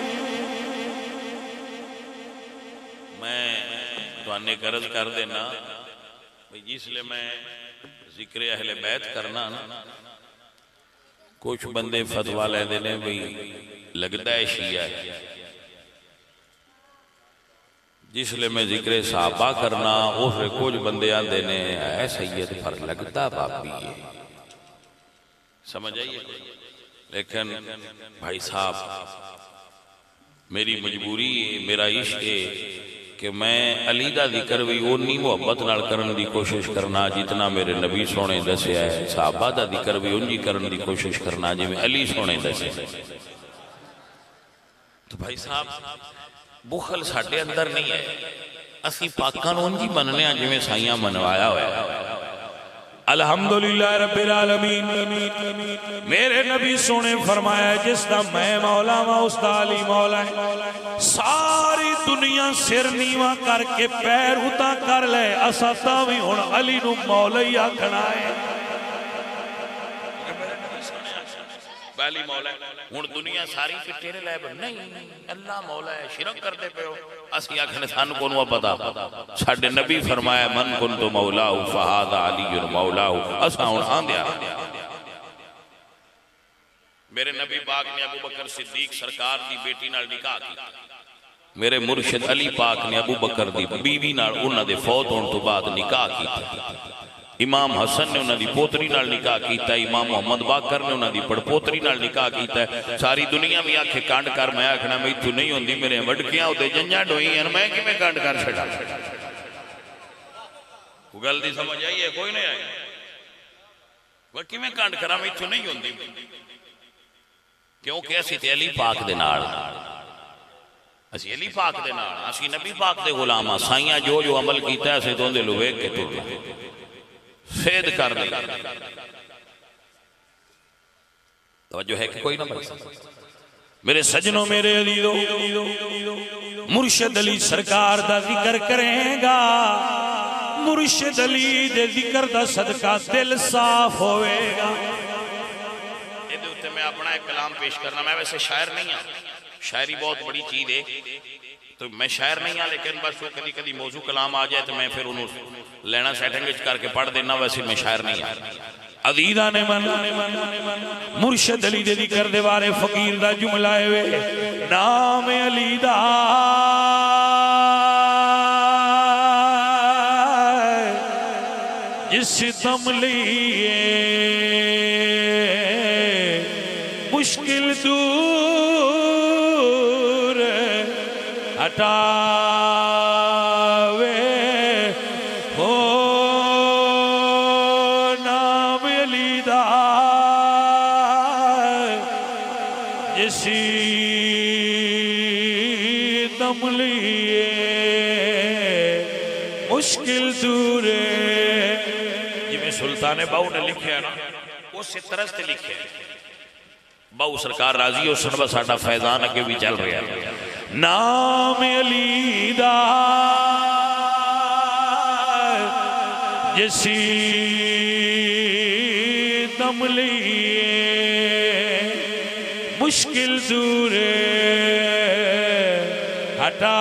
میں تو انہیں قرض کر دینا جس لئے میں ذکر اہل بیت کرنا نا کچھ بندے فتوہ لے دینے بھی لگتا ہے شیعہ ہے جس لئے میں ذکر صحابہ کرنا اس لئے کچھ بندے آن دینے اے سید پر لگتا باپی ہے سمجھ آئیے لیکن بھائی صاحب میری مجبوری ہے میرا عشق ہے کہ میں علی دا ذکر بھی اونی محبت نال کرن دی کوشش کرنا جتنا میرے نبی سونے دسیا ہے صحابہ دا ذکر بھی انجی کرن دی کوشش کرنا جی میں علی سونے دسیا تو بھائی صاحب بخل ساٹھے اندر نہیں ہے اسی پاکان انجی مننے ہیں جی میں سائیاں منوایا ہویا الحمدللہ رب العالمین میرے نبی سونے فرمایا جس دا میں مولا و اس دا علی مولا ہے ساری دنیا سر نیوہ کر کے پیر ہوتا کر لے اساتا بھی ہون علی نو مولا ہی آکھنا ہے علی مولا ہے ہون دنیا ساری پہ تیرے لائے بن نہیں اللہ مولا ہے شرک کرتے پہ ہو اسی آکھنے سان کو نوہ پتا ساڑھے نبی فرمایا من کن تو مولاہو فہاد علی مولاہو اسا ہون آن دیا میرے نبی پاک نے ابو بکر صدیق سرکار دی بیٹی نال نکاح کی میرے مرشد علی پاک نے ابو بکر دی بیوی نال انہ دے فوت ہون تو بعد نکاح کی امام حسن نے انہ دی پوتری نال نکاح کیتا ہے امام محمد باقر نے انہ دی پڑ پوتری نال نکاح کیتا ہے ساری دنیا میں آکھے کانڈ کر میں آکھنا میں تو نہیں ہوندی میرے وڈکیاں ہوتے جنجا ڈوئی ہیں میں کی میں کانڈ کر چھڑا گل دی سمجھ آئی ہے کوئی نہیں آئی وہ کی میں کانڈ کرا میں تو نہیں ہوندی کیونکہ اسی تے علی پاک دے نال اسی علی پاک دے نال اسی نبی پاک دے غلامہ سائیاں جو جو عمل کیتا ہے اسے دوندے لوے کے تو فید کر دی توجہ ہے کہ کوئی نہ بڑھ سکتا میرے سجنوں میرے علیدو مرشد علی سرکار دا ذکر کریں گا مرشد علی دے ذکر دا صدقہ دل صاف ہوئے گا یہ دوتے میں اپنا ایک کلام پیش کرنا میں ویسے شاعر نہیں ہوں شاعری بہت بڑی چیز ہے تو میں شاعر نہیں ہوں لیکن بس وہ کدی کدی موضوع کلام آ جائے تو میں پھر انہوں لینا سیٹنگج کر کے پڑھ دینا ویسے میں شاعر نہیں ہوں عزیزہ نے من مرشد علی دے ذکر دے بارے فقیر دا جملہ ہے نام علی دا جس دم لیے مشکل دور ہٹاوے ہو نام علی دا جسی دم لیے مشکل دور سلطان باؤ نے لکھے نا اس طرح سے لکھے باؤ سرکار راضی ہو سن بس ساڈا فیضان اگے بھی چل رہا ہے نام علی دا جسی دم لیے مشکل دور ہٹا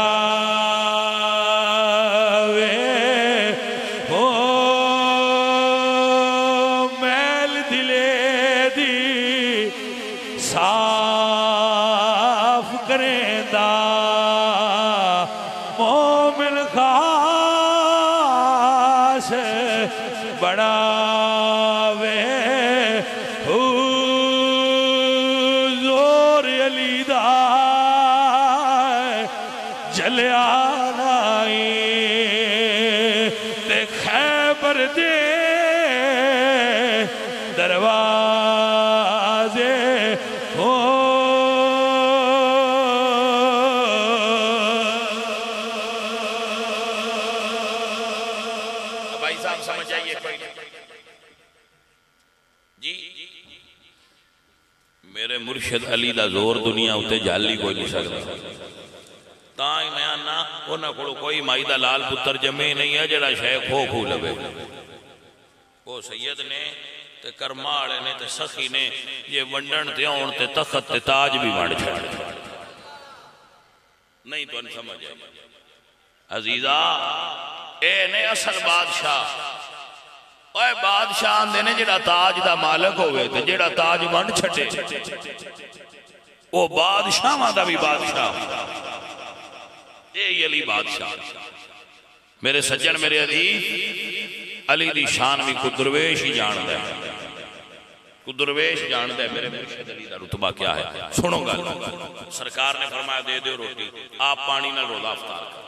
مرشد علی دا زور دنیا ہوتے جالی کوئی نہیں سکتا تاں میں آنا انہاں کولو کوئی مائی دا لال پتر جمے نہیں ہے جڑا شیخ ہو کھو لبے وہ سید نے تے کرماڑے نے تے سخی نے یہ ونڈن تے آن تے تخت تے تاج بھی بڑھ چھڑ نہیں تو ان سمجھے عزیزہ اے نے اصل بادشاہ اوہ بادشاہ آندے نے جڑا تاج دا مالک ہوئے تے جڑا تاج بند چھٹے وہ بادشاہ ماں بھی بادشاہ اے علی بادشاہ میرے سجن میرے عزیز علی دی شان بھی قدرویش ہی جان دے قدرویش جان دے میرے مرشد علی دا رتبہ کیا ہے سنو گا سرکار نے فرمایا دے دے روٹی آپ پانی نہ روزہ افطار کر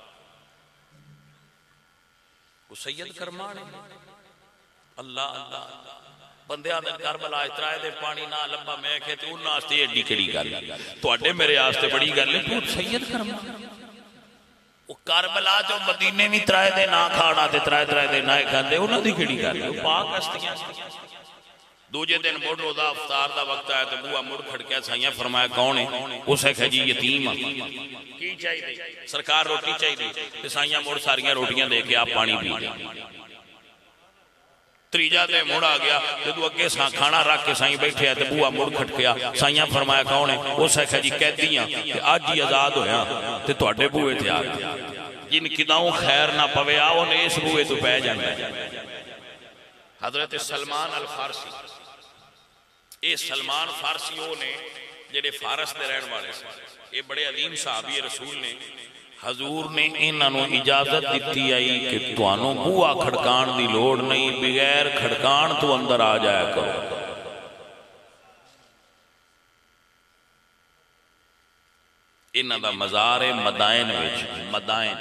وہ سید کرمانے اللہ اللہ بندے آدھے کربلا اترائے دے پانی نہ لبا میں کہتے ان آستے ایڈی کڑی گل تو اڈے میرے آستے بڑی گل تو سید کرما وہ کربلا جو مدینے میں ترائے دے نہ کھانا تے ترائے ترائے دے نہ کھاندے انہوں دی کڑی گل وہ پاک ہستیاں دوجے دن مڑ روزہ افطار دا وقت آیا تو بوا مڑ کھڑکیا سائیاں فرمایا کون ہے اسے کہا جی یتیم کی چاہیے سرکار روٹی چاہیے سائیاں مڑ ساریاں روٹیاں دے کے آپ پانی پی تریجہ دے مڑ آ گیا جدو اگے کھانا رکھ کے سائیں بیٹھے ہیں تو بوا مڑ کھٹکیا سائیاں فرمایا کون ہے وہ سکھا جی قیدیاں کہ آج ہی آزاد ہویا تو توڑے بوئے تھے آگے جن کداؤں خیر نہ پوے آؤ نے اس بوئے تو پہ جانا حضرت سلمان الفارسی اے سلمان فارسیوں نے جڑے فارس دے رہن والے سے اے بڑے عظیم صحابی رسول نے حضور نے انہوں اجازت دیتی آئی کہ توانوں بوا کھڑکان دی لوڑ نہیں بغیر کھڑکان تو اندر آ جایا کرو انہوں دا مزار مدائن ویچ مدائن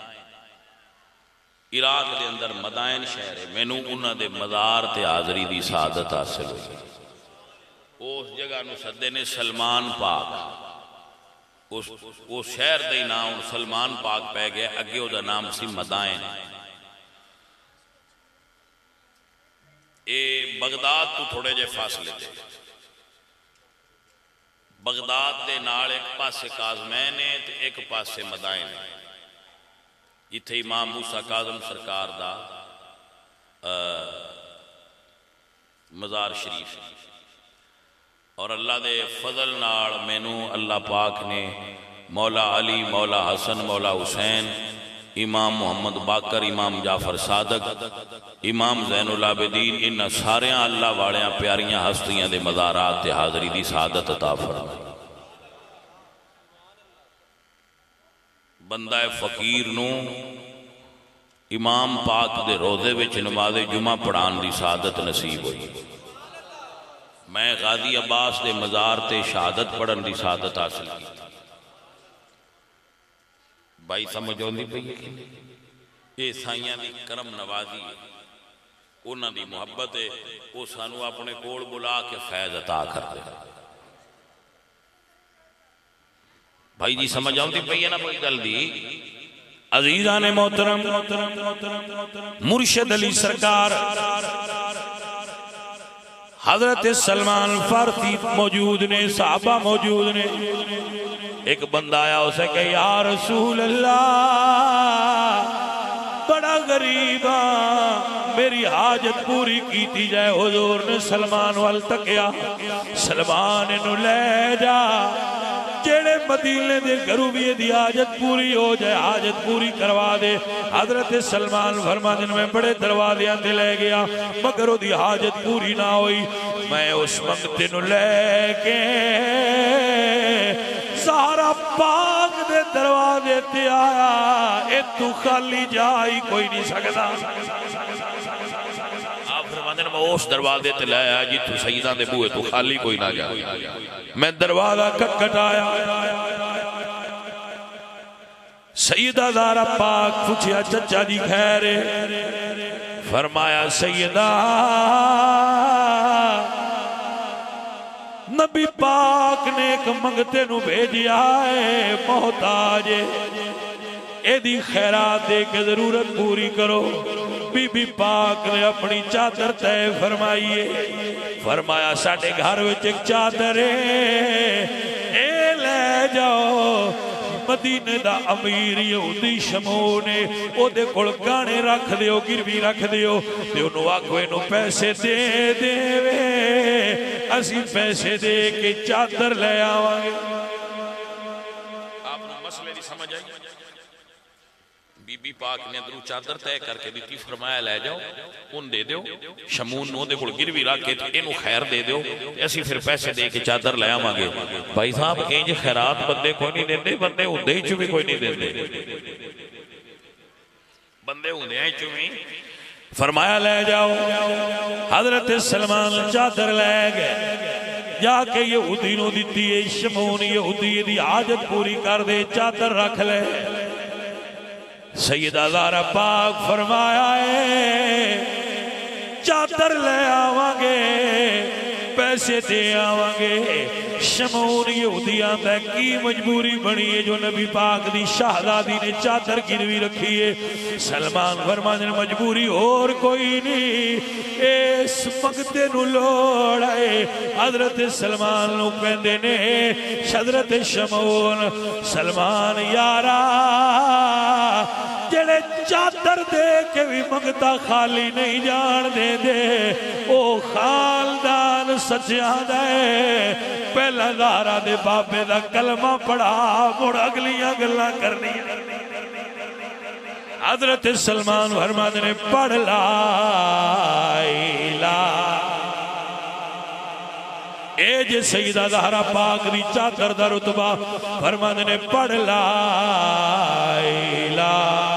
عراق دے اندر مدائن شہر ہے میں نو انہوں دے مزار تے حاضری دی سعادت حاصل ہوئی اس جگہ نو صدے نے سلمان پاک وہ شہر دے نام سلمان پاک پہ گئے اگے او دا نام سی مدائن اے بغداد تو تھوڑے جے فاصلے دے بغداد دے نال ایک پاسے کاظمین ہے تے ایک پاسے مدائن ہے جتھے امام موسیٰ کاظم سرکار دا مزار شریف اور اللہ دے فضل نال مینو اللہ پاک نے مولا علی مولا حسن مولا حسین امام محمد باقر امام جعفر صادق امام زین العابدین ان سارے اللہ والیاں پیاریاں ہستیاں دے مزارات تے حاضری دی سعادت عطا فرمائے. بندہ فقیر نو امام پاک دے روزے وچ نماز جمعہ پڑھان دی سعادت نصیب ہوئی. میں غازی عباس دے مزار تے شہادت پڑھن دی سعادت حاصل کی. بھائی سمجھ ہوندی پئی ہے اے سائیاں دی کرم نوازی ہے، انہاں دی محبت ہے، وہ سانو اپنے کول بلا کے فیض عطا کر دے. بھائی جی سمجھ آؤں دی پئی ہے نا کوئی گل دی. عزیزان محترم مرشد علی سرکار حضرت سلمان فارسی موجود نے، صحابہ موجود نے. ایک بندہ آیا اسے کہ یا رسول اللہ بڑا غریب ہاں، میری حاجت پوری کیتی جائے. حضور نے سلمان وال تکیا، سلمان انہوں لے جا جیڑے مدینے دے گھروں بھی دی حاجت پوری ہو جائے، حاجت پوری کروا دے. حضرت سلمان فرما دن میں بڑے دروازیاں تے لے گیا مگر وہ دی حاجت پوری نہ ہوئی. میں اس وقت نو لے کے سارا پاک دے دروازے تے آیا، اے تو خالی جائی کوئی نہیں سکتا. آپ فرماتے ہیں میں اس دروازے تے لے آیا جی تو سیدان دے بوئے تو خالی کوئی نہ جا. میں دروازہ کٹکٹایا، سیدہ زہرا پاک پوچھیا چچا جی خیر ہے؟ فرمایا سیدہ نبی پاک نے ایک منگتے نو بھیجیا ہے، محتاج اے دی خیرات دے کے ضرورت پوری کرو. بی بی پاک نے اپنی چادر تے فرمائیے، فرمایا ساڑھے گھر وچ ایک چادر ہے، اے لے جاؤ. مدینے دا امیر یہودی شمون نے او دے کول گانے رکھ دیو، گروی رکھ دیو تے انہوں آکھو انہوں پیسے دے دے وے، اسی پیسے دے کے چادر لے آوائے. آپ نے مسئلے نہیں سمجھ آئی. بی بی پاک نے درو چادر تے کر کے دیتی، فرمایا لے جاؤ ان دے دیو، شمون نو دے کول گروی رکھ کے انہوں خیر دے دیو، ایسی پھر پیسے دے کے چادر لے آوانگے. بھائی صاحب انج خیرات بندے کوئی نہیں دیندے، بندے ہوندے ہی چویں کوئی نہیں دیندے، بندے ہوندے ہی چویں. فرمایا لے جاؤ. حضرت سلمان چادر لے گئے، جا کے یہودی نو دیتی ہے. شمون یہودی دی حاجت پوری کر دے، چادر رکھ لے. سیدہ زہرا پاک فرمایا ہے چادر لے آوانگے، پیسے دے آوانگے. شمون یہودیاں تے کی مجبوری بنی ہے جو نبی پاک دی شہزادی نے چادر گروی رکھی ہے. سلمان فرمانے مجبوری اور کوئی نہیں، اس مگتے نو لوڑ ہے. حضرت سلمان نو کہندے نے حضرت شمون سلمان یارا جڑے چادر دے کے بھی مگتا خالی نہیں جان دے دے، او خاندان سچیاں دے. پہلا زہرا دے بابے دا کلمہ پڑھا، مڑ اگلیاں گلاں کرنی. حضرت سلمان فرماتے نے پڑھ لا الہ. اے جے سیدہ زہرا پاک دی چادر دا رتبہ، فرماتے نے پڑھ لا الہ.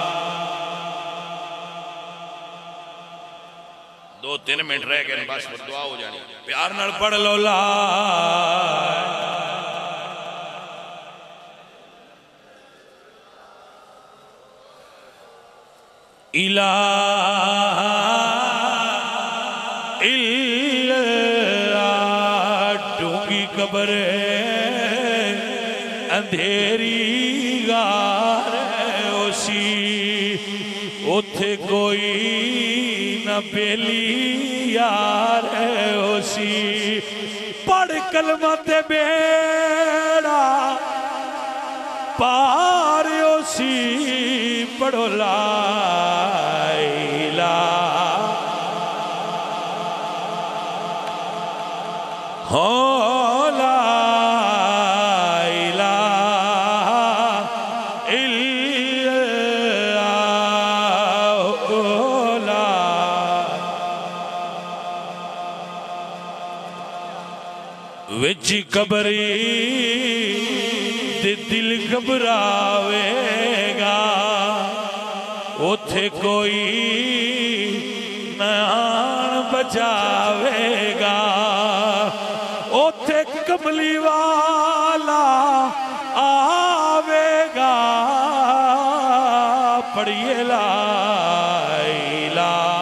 دو تین منٹ رہ گئے بس دعا ہو جانی. پیار نال پڑھ لو لا الہ الا ڈونگی قبر اندھیری غار اسی، اتھے کوئی نہ بیلی یار اسی. پڑھ کلمہ تے بیڑا پار اسی، پڑھو لا الہ ہو لا الہ الا وچ قبری دے دل گھبراوے گا اوتھے کوئی نان بچاوے گا اوتھے کملی والا آوے گا پڑھیے لا الہ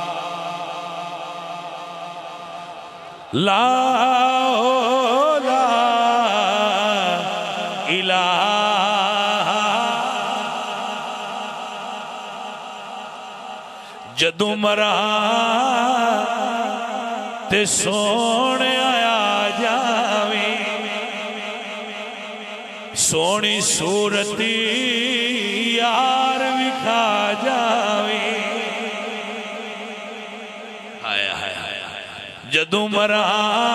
لا لا الہ جدوں مرا تے سونے آیا جاویں سونی صورتی یار وکھا جاویں جدوں مرا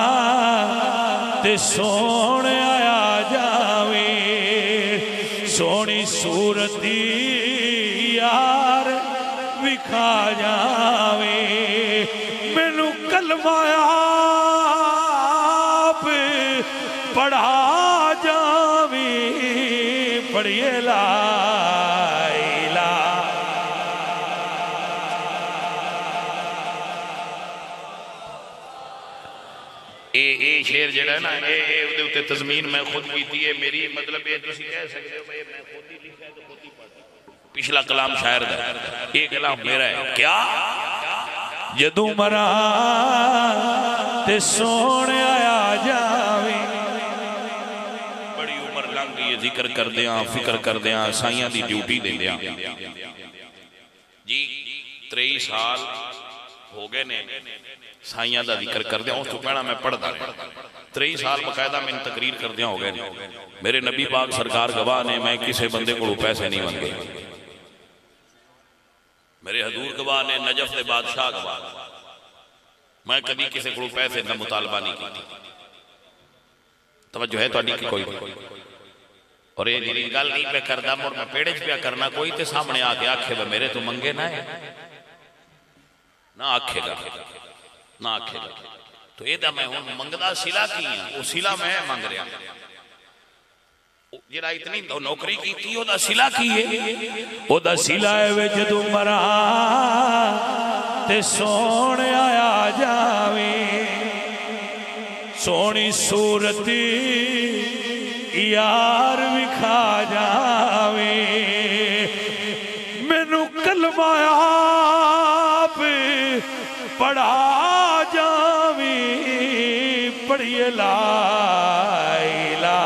تے سونے آیا جاویں سونی صورتی یار وکھا جاویں مینوں کلمہ آپ پڑھا جاویں پڑھیے لا الہ اے اے شیر جڑا ہے نا اے اے دے اتے تضمین میں خود کیتی ہے میری مطلب یہ تسی کہہ سکتے ہو میں خود ہی لکھا ہے تو خود ہی پڑھتا پچھلا کلام شاعر دا یہ کلام میرا ہے کیا جدوں مرا تے سونے آیا جاویں بڑی عمر لنگ گئی ذکر کر دیاں فکر کر دیاں سائیاں دی ڈیوٹی دے دیاں جی تریئی سال ہو گئے نے سائیاں دا ذکر کر دیا اس تو پہنا میں پڑھ دا رہا تریئی سال مقاعدہ میں تقریر کر دیا ہو گئے میرے نبی پاک سرکار گواہ نے میں کسے بندے کو پیسے نہیں منگے میرے حضور گواہ نے نجف دے بادشاہ گواہ میں کبھی کسے کو پیسے نہ مطالبہ نہیں کی توجہ ہے تو کی کوئی اور یہ جنہی گل نہیں پہ کردہ مر میں پیڑے پہ کرنا کوئی تے سامنے آگے آکھے وہ میرے تو منگے نہ ہے نہ آکھے گا نہ آکھے گا تو یہ دا میں ہوں منگدہ سلا کی ہیں وہ سلا میں منگ رہا جرا اتنی نوکری کی تھی وہ دا سلا کی ہے وہ دا سلا ہے وے جدوں مرا تے سونے آیا جاویں سونی صورتی یار وکھا جاویں مینوں کلمہ آپ پڑھا جاویں پڑھیے لا الہ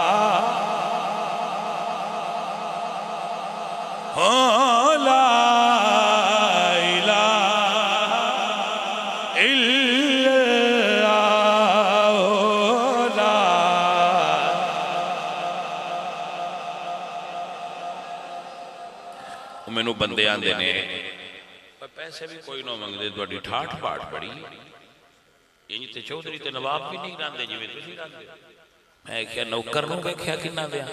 ہاں لا الہ الا لا میں نو بندے آندے نے پیسے بھی کوئی نو منگ دے دوڑی ٹھاٹ پاٹ پڑی یہ تے چودری تے نواب بھی نہیں راندے جویں تسی راندے میں کیا نوکر نو کہ کیا کنا دیا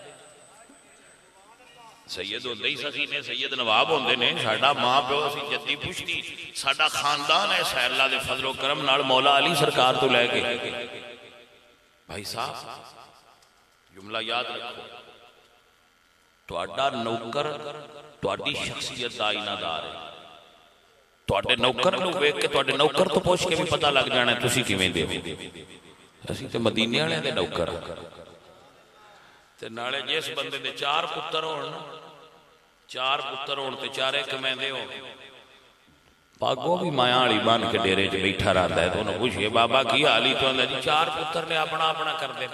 سید ہوندے ہی سخی نے سید نواب ہوندے نے ساڈا ماں پیو اسی جدی پوچھتی ساڈا خاندان ہے سہ اللہ دے فضل و کرم نال مولا علی سرکار تو لے کے بھائی صاحب جملہ یاد رکھو تواڈا نوکر تواڈی شخصیت دا آئینہ دار ہے تواڈے نوکر نو ویکھ کے تواڈے نوکر تو پوچھ کے بھی پتہ لگ جانا ہے تسی کیویں دے اسی تے مدینے والے دے نوکر تے نالے جس بندے دے چار پتر ہون چار پتر ہون تے چارے کمیندے ہو پاگو بھی مایاں والی بن کے ڈیرے چ بیٹھا رہتا ہے تو انہوں پوچھئے بابا کی حالی تو اندر جی چار پتر نے اپنا اپنا کر دے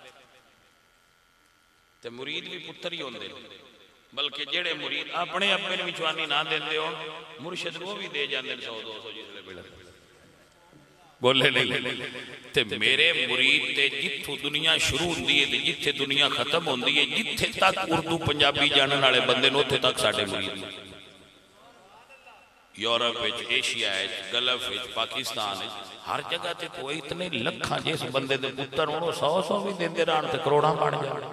تے مرید بھی پتر ہی ہوندے بلکہ جڑے مرید اپنے اپنے وچوانی نہ دیندے ہو مرشد وہ بھی دے جاندے سو دو سو جس لے بڑھا بولے نہیں تے میرے مرید تے جتھو دنیا شروع ہوندی ہے تے جتھے دنیا ختم ہوندی ہے جتھے تک اردو پنجابی جانن والے بندے نو تے تک ساڈے مرید یورپ وچ ایشیا وچ گلف وچ پاکستان وچ ہر جگہ تے کوئی اتنے لکھاں جس بندے دے پتر ہون سو سو بھی دیندے رہن تے کروڑاں بن جان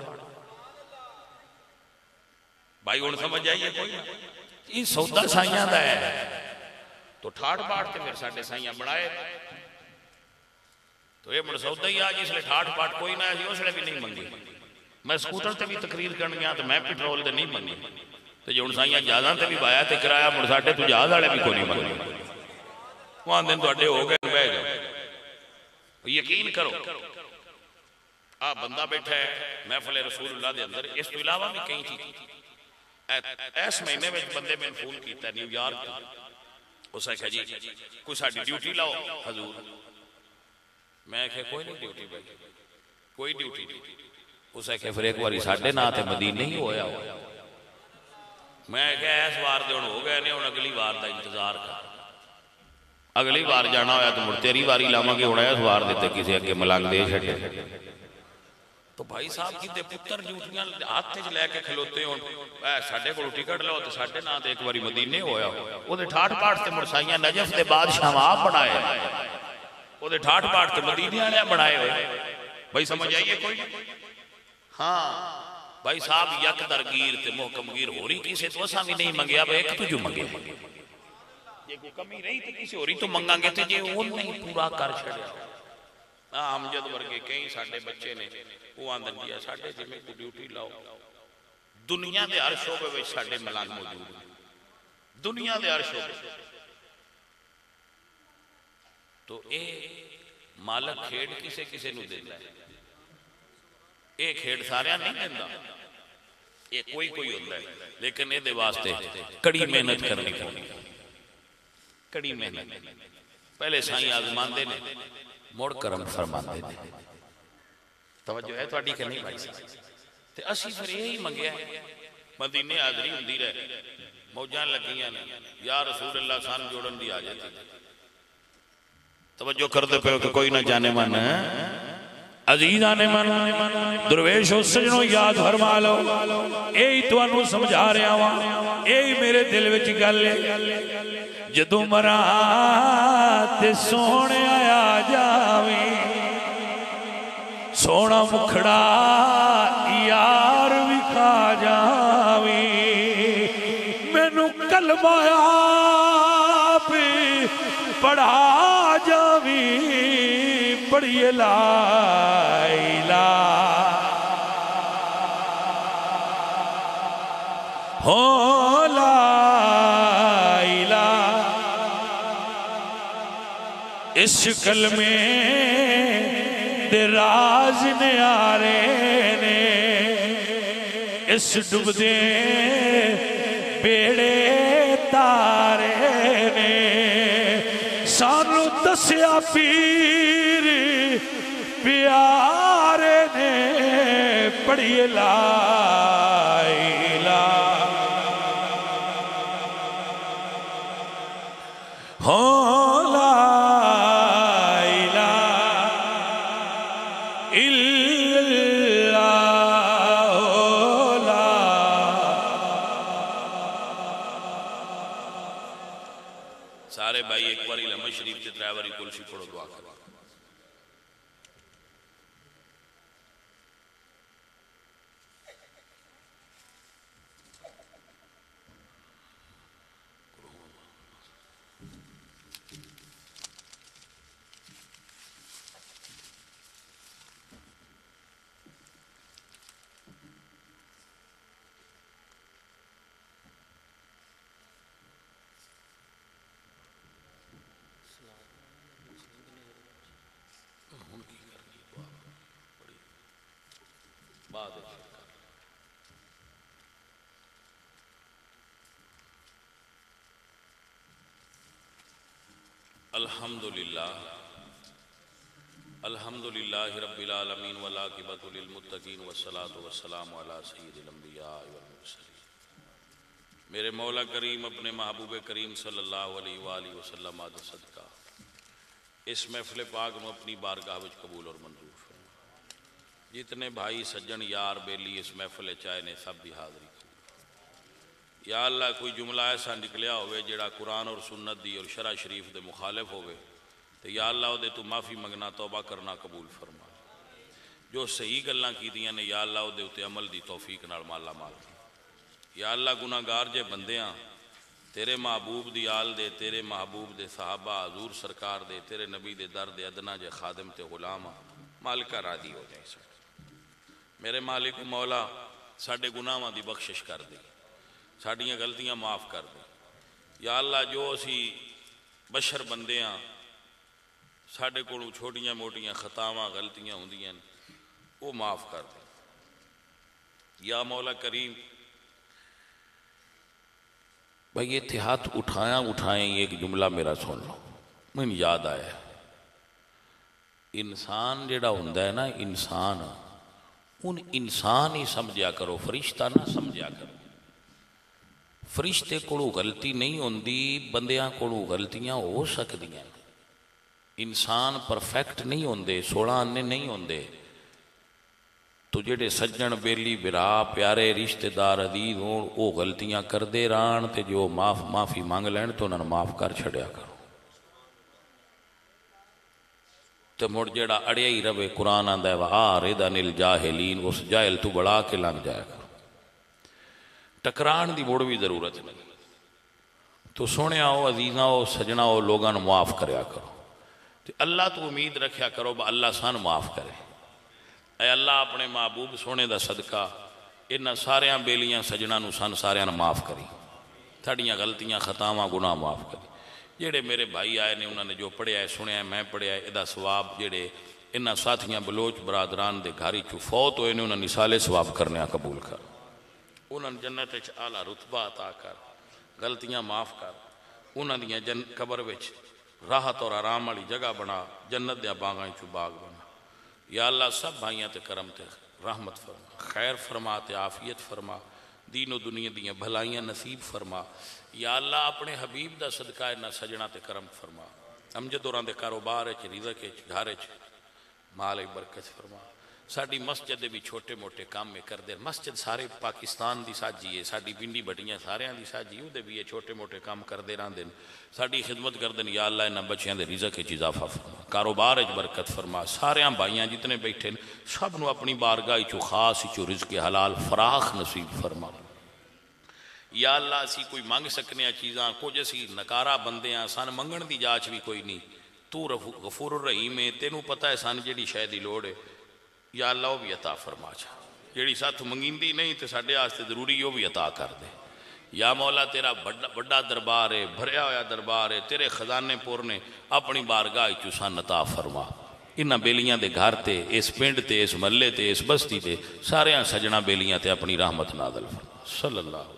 بھائی ہن سمجھ آئیے کوئی یہ سودا سائیاں دا ہے تو ٹھاٹ باٹ تے پھر ساڈے سائیاں بڑھائے تو تو یہ مڑ سودا ہی آ جس لئے ٹھاٹ پاٹ کوئی نہ ہے اس لئے بھی نہیں منگی میں سکوٹر تے بھی تقریر کرن گیا تو میں پیٹرول تے نہیں منگی تو جو انسائیاں جہازاں تے بھی بایا تے کرایا مڑ ساڈے تو جہاز والے بھی کوئی نہیں منگی وہاں دن تو اڈے ہو گئے بہ جاؤ یقین کرو آ بندہ بیٹھا ہے محفل رسول اللہ دے اندر اس تو علاوہ بھی کئی چیز ایس مہینے میں بندے میں فون کیتا ہے نیو یارک اس نے کہا جی کوئی ساڑی ڈیوٹی لاؤ حضور میں کہا کوئی نہیں ڈیوٹی بیٹھے کوئی ڈیوٹی نہیں اس نے کہا پھر ایک باری ساڑھے نہ تے مدینے ہی ہویا ہو میں کہا ایس وار دے ہو گئے نے انہوں اگلی وار دا انتظار کر اگلی بار جانا ہویا تو مڑ تیری باری لاما کے ہونا ہے اس وار دیتے کسی اگے ملانگ دے چھٹے تو بھائی صاحب کی دے پتر ڈیوٹیاں ہاتھ تے لے کے کھلوتے ہوں اے ساڑھے کو ٹکٹ لو تو ساڑھے نہ تے ایک باری مدینے ہویا ہو وہ دے ٹھاٹ پاٹ تے مرسائیاں نجف دے بعد شاماب بنائے وہ دے ٹھاٹ پاٹ تے مدینے آنے بنائے ہوئے بھائی سمجھ آئیے کوئی ہاں بھائی صاحب یک درگیر تے محکم گیر ہو رہی کسی تو اسا بھی نہیں منگیا بھائی ایک تو جو منگیا یہ کوئی کمی رہی تھی کسی ہو رہی تو منگا گے تھے جی وہ نہیں پورا کر چھڑیا آمجد ورگے کئی ساڑھے بچے نے وہ آندن دیا ساڑھے جی میں کو ڈیوٹی لاؤ دنیا دے ہر شعبے میں ساڑھے ملان موجود دنیا دے ہر شعبے تو اے مالک کھیڑ کسے کسے نو دیتا ہے اے کھیڑ سارے نہیں دیتا اے کوئی کوئی ہوتا ہے لیکن اے دے واسطے کڑی محنت کرنی پڑی کڑی محنت پہلے سائیں آزمان دے نے موڑ کرم فرمان دے نے توجہ ہے تو اڈی کہ نہیں بھائی صاحب تے اسی پھر یہی منگیا ہے مدینے حاضری ہوندی رہے موجان لگیاں نے یا رسول اللہ سان جوڑن دی آ جاتی توجہ کر دے پہ کہ کوئی نہ جانے من عزیزان من درویش و سجنوں یاد فرما لو اے تو انو سمجھا رہا ہوا اے میرے دل وچ گل جدو مرا تے سونے آیا جاویں سونا مکھڑا یار بھی کھا جاویں مینو کلمہ آپ پڑھا جاویں پڑھیے لا الہ ہو لا الہ اس کلمے دے راز نیارے نے اس ڈب دے بیڑے تارے نے سانو دسیا پیر پیارے نے پڑھیے لا الہ ہو لا الہ الا ہو لا سارے بھائی ایک باری لمحہ شریف سے ڈرائیوری کلشی پڑھو دعا کرو الحمدللہ الحمدللہ رب العالمین والعاقبۃ للمتقین والصلاة والسلام علی سید الانبیاء والمرسلین میرے مولا کریم اپنے محبوب کریم صلی اللہ علیہ وآلہ وسلم آدھا صدقہ اس محفل پاک میں اپنی بارگاہ وچ قبول اور منظور فرما جتنے بھائی سجن یار بیلی اس محفل چائے نے سب دی حاضری یا اللہ کوئی جملہ ایسا نکلیا ہوئے جڑا قرآن اور سنت دی اور شرع شریف دے مخالف ہوئے تو یا اللہ دے تو معافی منگنا توبہ کرنا قبول فرما جو صحیح گلاں کی دیاں نے یا اللہ دے اتے عمل دی توفیق نال مالا مال یا اللہ گناہگار جے بندیاں تیرے محبوب دی آل دے، تیرے محبوب دے صحابہ حضور سرکار دے، تیرے نبی دے در دے ادنا جے خادم تے غلام مالکہ راضی ہو جائے سن۔ میرے مالک مولا ساڈے گناہاں دی بخشش کر دے، ساڈیاں غلطیاں معاف کر دے یا اللہ۔ جو اسی بشر بندے ہاں، ساڈے کولوں چھوٹیاں موٹیاں خطاواں غلطیاں ہوندیاں وہ معاف کر دے یا مولا کریم۔ بھائی یہ ہاتھ اٹھایا اٹھائیں ایک جملہ میرا سن لو، مجھے یاد آیا۔ انسان جڑا ہوندا ہے نا، انسان ان انسان ہی سمجھیا کرو، فرشتہ نہ سمجھیا کرو۔ فرشتے کولوں غلطی نہیں ہوندی، بندیاں کولوں غلطیاں ہو سکدیاں۔ انسان پرفیکٹ نہیں ہوندے، سولہ آنے نہیں ہوندے۔ تو جڑے سجن بیلی برا پیارے رشتہ دار عزیز ہون وہ غلطیاں کردے رہن تے جو معاف معافی مانگ لین تو انہاں معاف کر چھڑیا کرو۔ تو مڑ جڑا اڑیا ہی رہے، قرآن آندا ہے وَآرِضْ عَنِ الْجَاهِلِينَ، اس جاہل تو بڑا کے لنگ جایا کرو۔ ٹکران دی مڑ بھی ضرورت نہیں۔ تو سونے آؤ عزیزاں ہو سجنا ہو لوگاں نو معاف کریا کرو۔ تو اللہ تو امید رکھیا کرو با اللہ سان معاف کرے۔ اے اللہ اپنے محبوب سونے دا صدقہ انہاں ساریاں بیلیاں سجنا نو سن ساریاں نو معاف کری، تھڑیاں غلطیاں خطاواں گناہ معاف کری۔ جڑے میرے بھائی آئے نے انہوں نے جو پڑھیا ہے سنیا ہے میں پڑھیا ہے، ادا ثواب جڑے انہاں ساتھیاں بلوچ برادران دے گھاری چو فوت ہوئے نے انہوں نے نثال ثواب کرنے قبول کر، انہوں نے جنت وچ اعلیٰ رتبہ عطا کر، غلطیاں معاف کر، انہوں نے جن قبر وچ راحت اور آرام والی جگہ بنا، جنت دے باغاں چو باغ بنا۔ یا اللہ سب بھائیاں تے کرم تے رحمت فرما، خیر فرما تے عافیت فرما، دین و دنیا دیاں بھلائیاں نصیب فرما۔ یا اللہ اپنے حبیب دا صدقہ انہاں سجنا تے کرم فرما، امجد ہوراں دے کاروبار وچ رزق وچ گھر وچ مال برکت فرما۔ ساڈی مسجد بھی چھوٹے موٹے کام میں کر دے، مسجد سارے پاکستان دی ساجی ہے، ساڈی پنڈی بٹیاں ساریاں دی ساجی وہ بھی یہ چھوٹے موٹے کام کر دے رہن دن، ساڈی خدمت کر دن۔ یا اللہ انہاں بچیاں دے رزق وچ اضافہ فرما، کاروبار وچ برکت فرما۔ ساریاں بھائیاں جتنے بیٹھے سب نو اپنی بارگاہ چو خاص چو رزق حلال فراخ نصیب فرما۔ یا اللہ اسی کوئی مانگ سکنے ہیں چیزاں، کچھ اسی نکارا بندے ہیں، سان منگن دی جاچ بھی کوئی نہیں، تو غفور الرحیم ہے، تینوں پتہ ہے سان جیڑی شے دی لوڑ ہے۔ یا اللہ وہ بھی عطا فرما چا، جیڑی ساتھ منگیندی نہیں تے ساڈے واسطے ضروری وہ بھی عطا کر دے۔ یا مولا تیرا بڑا دربار ہے، بھریا ہوا دربار ہے، تیرے خزانے پور نے، اپنی بارگاہ چو سان عطا فرما۔ انہاں بیلیاں دے گھر تے، اس پنڈ تے، اس محلے تے، اس بستی تے، سارے سجنا بیلیاں تے اپنی رحمت نازل فرما۔ صلی اللہ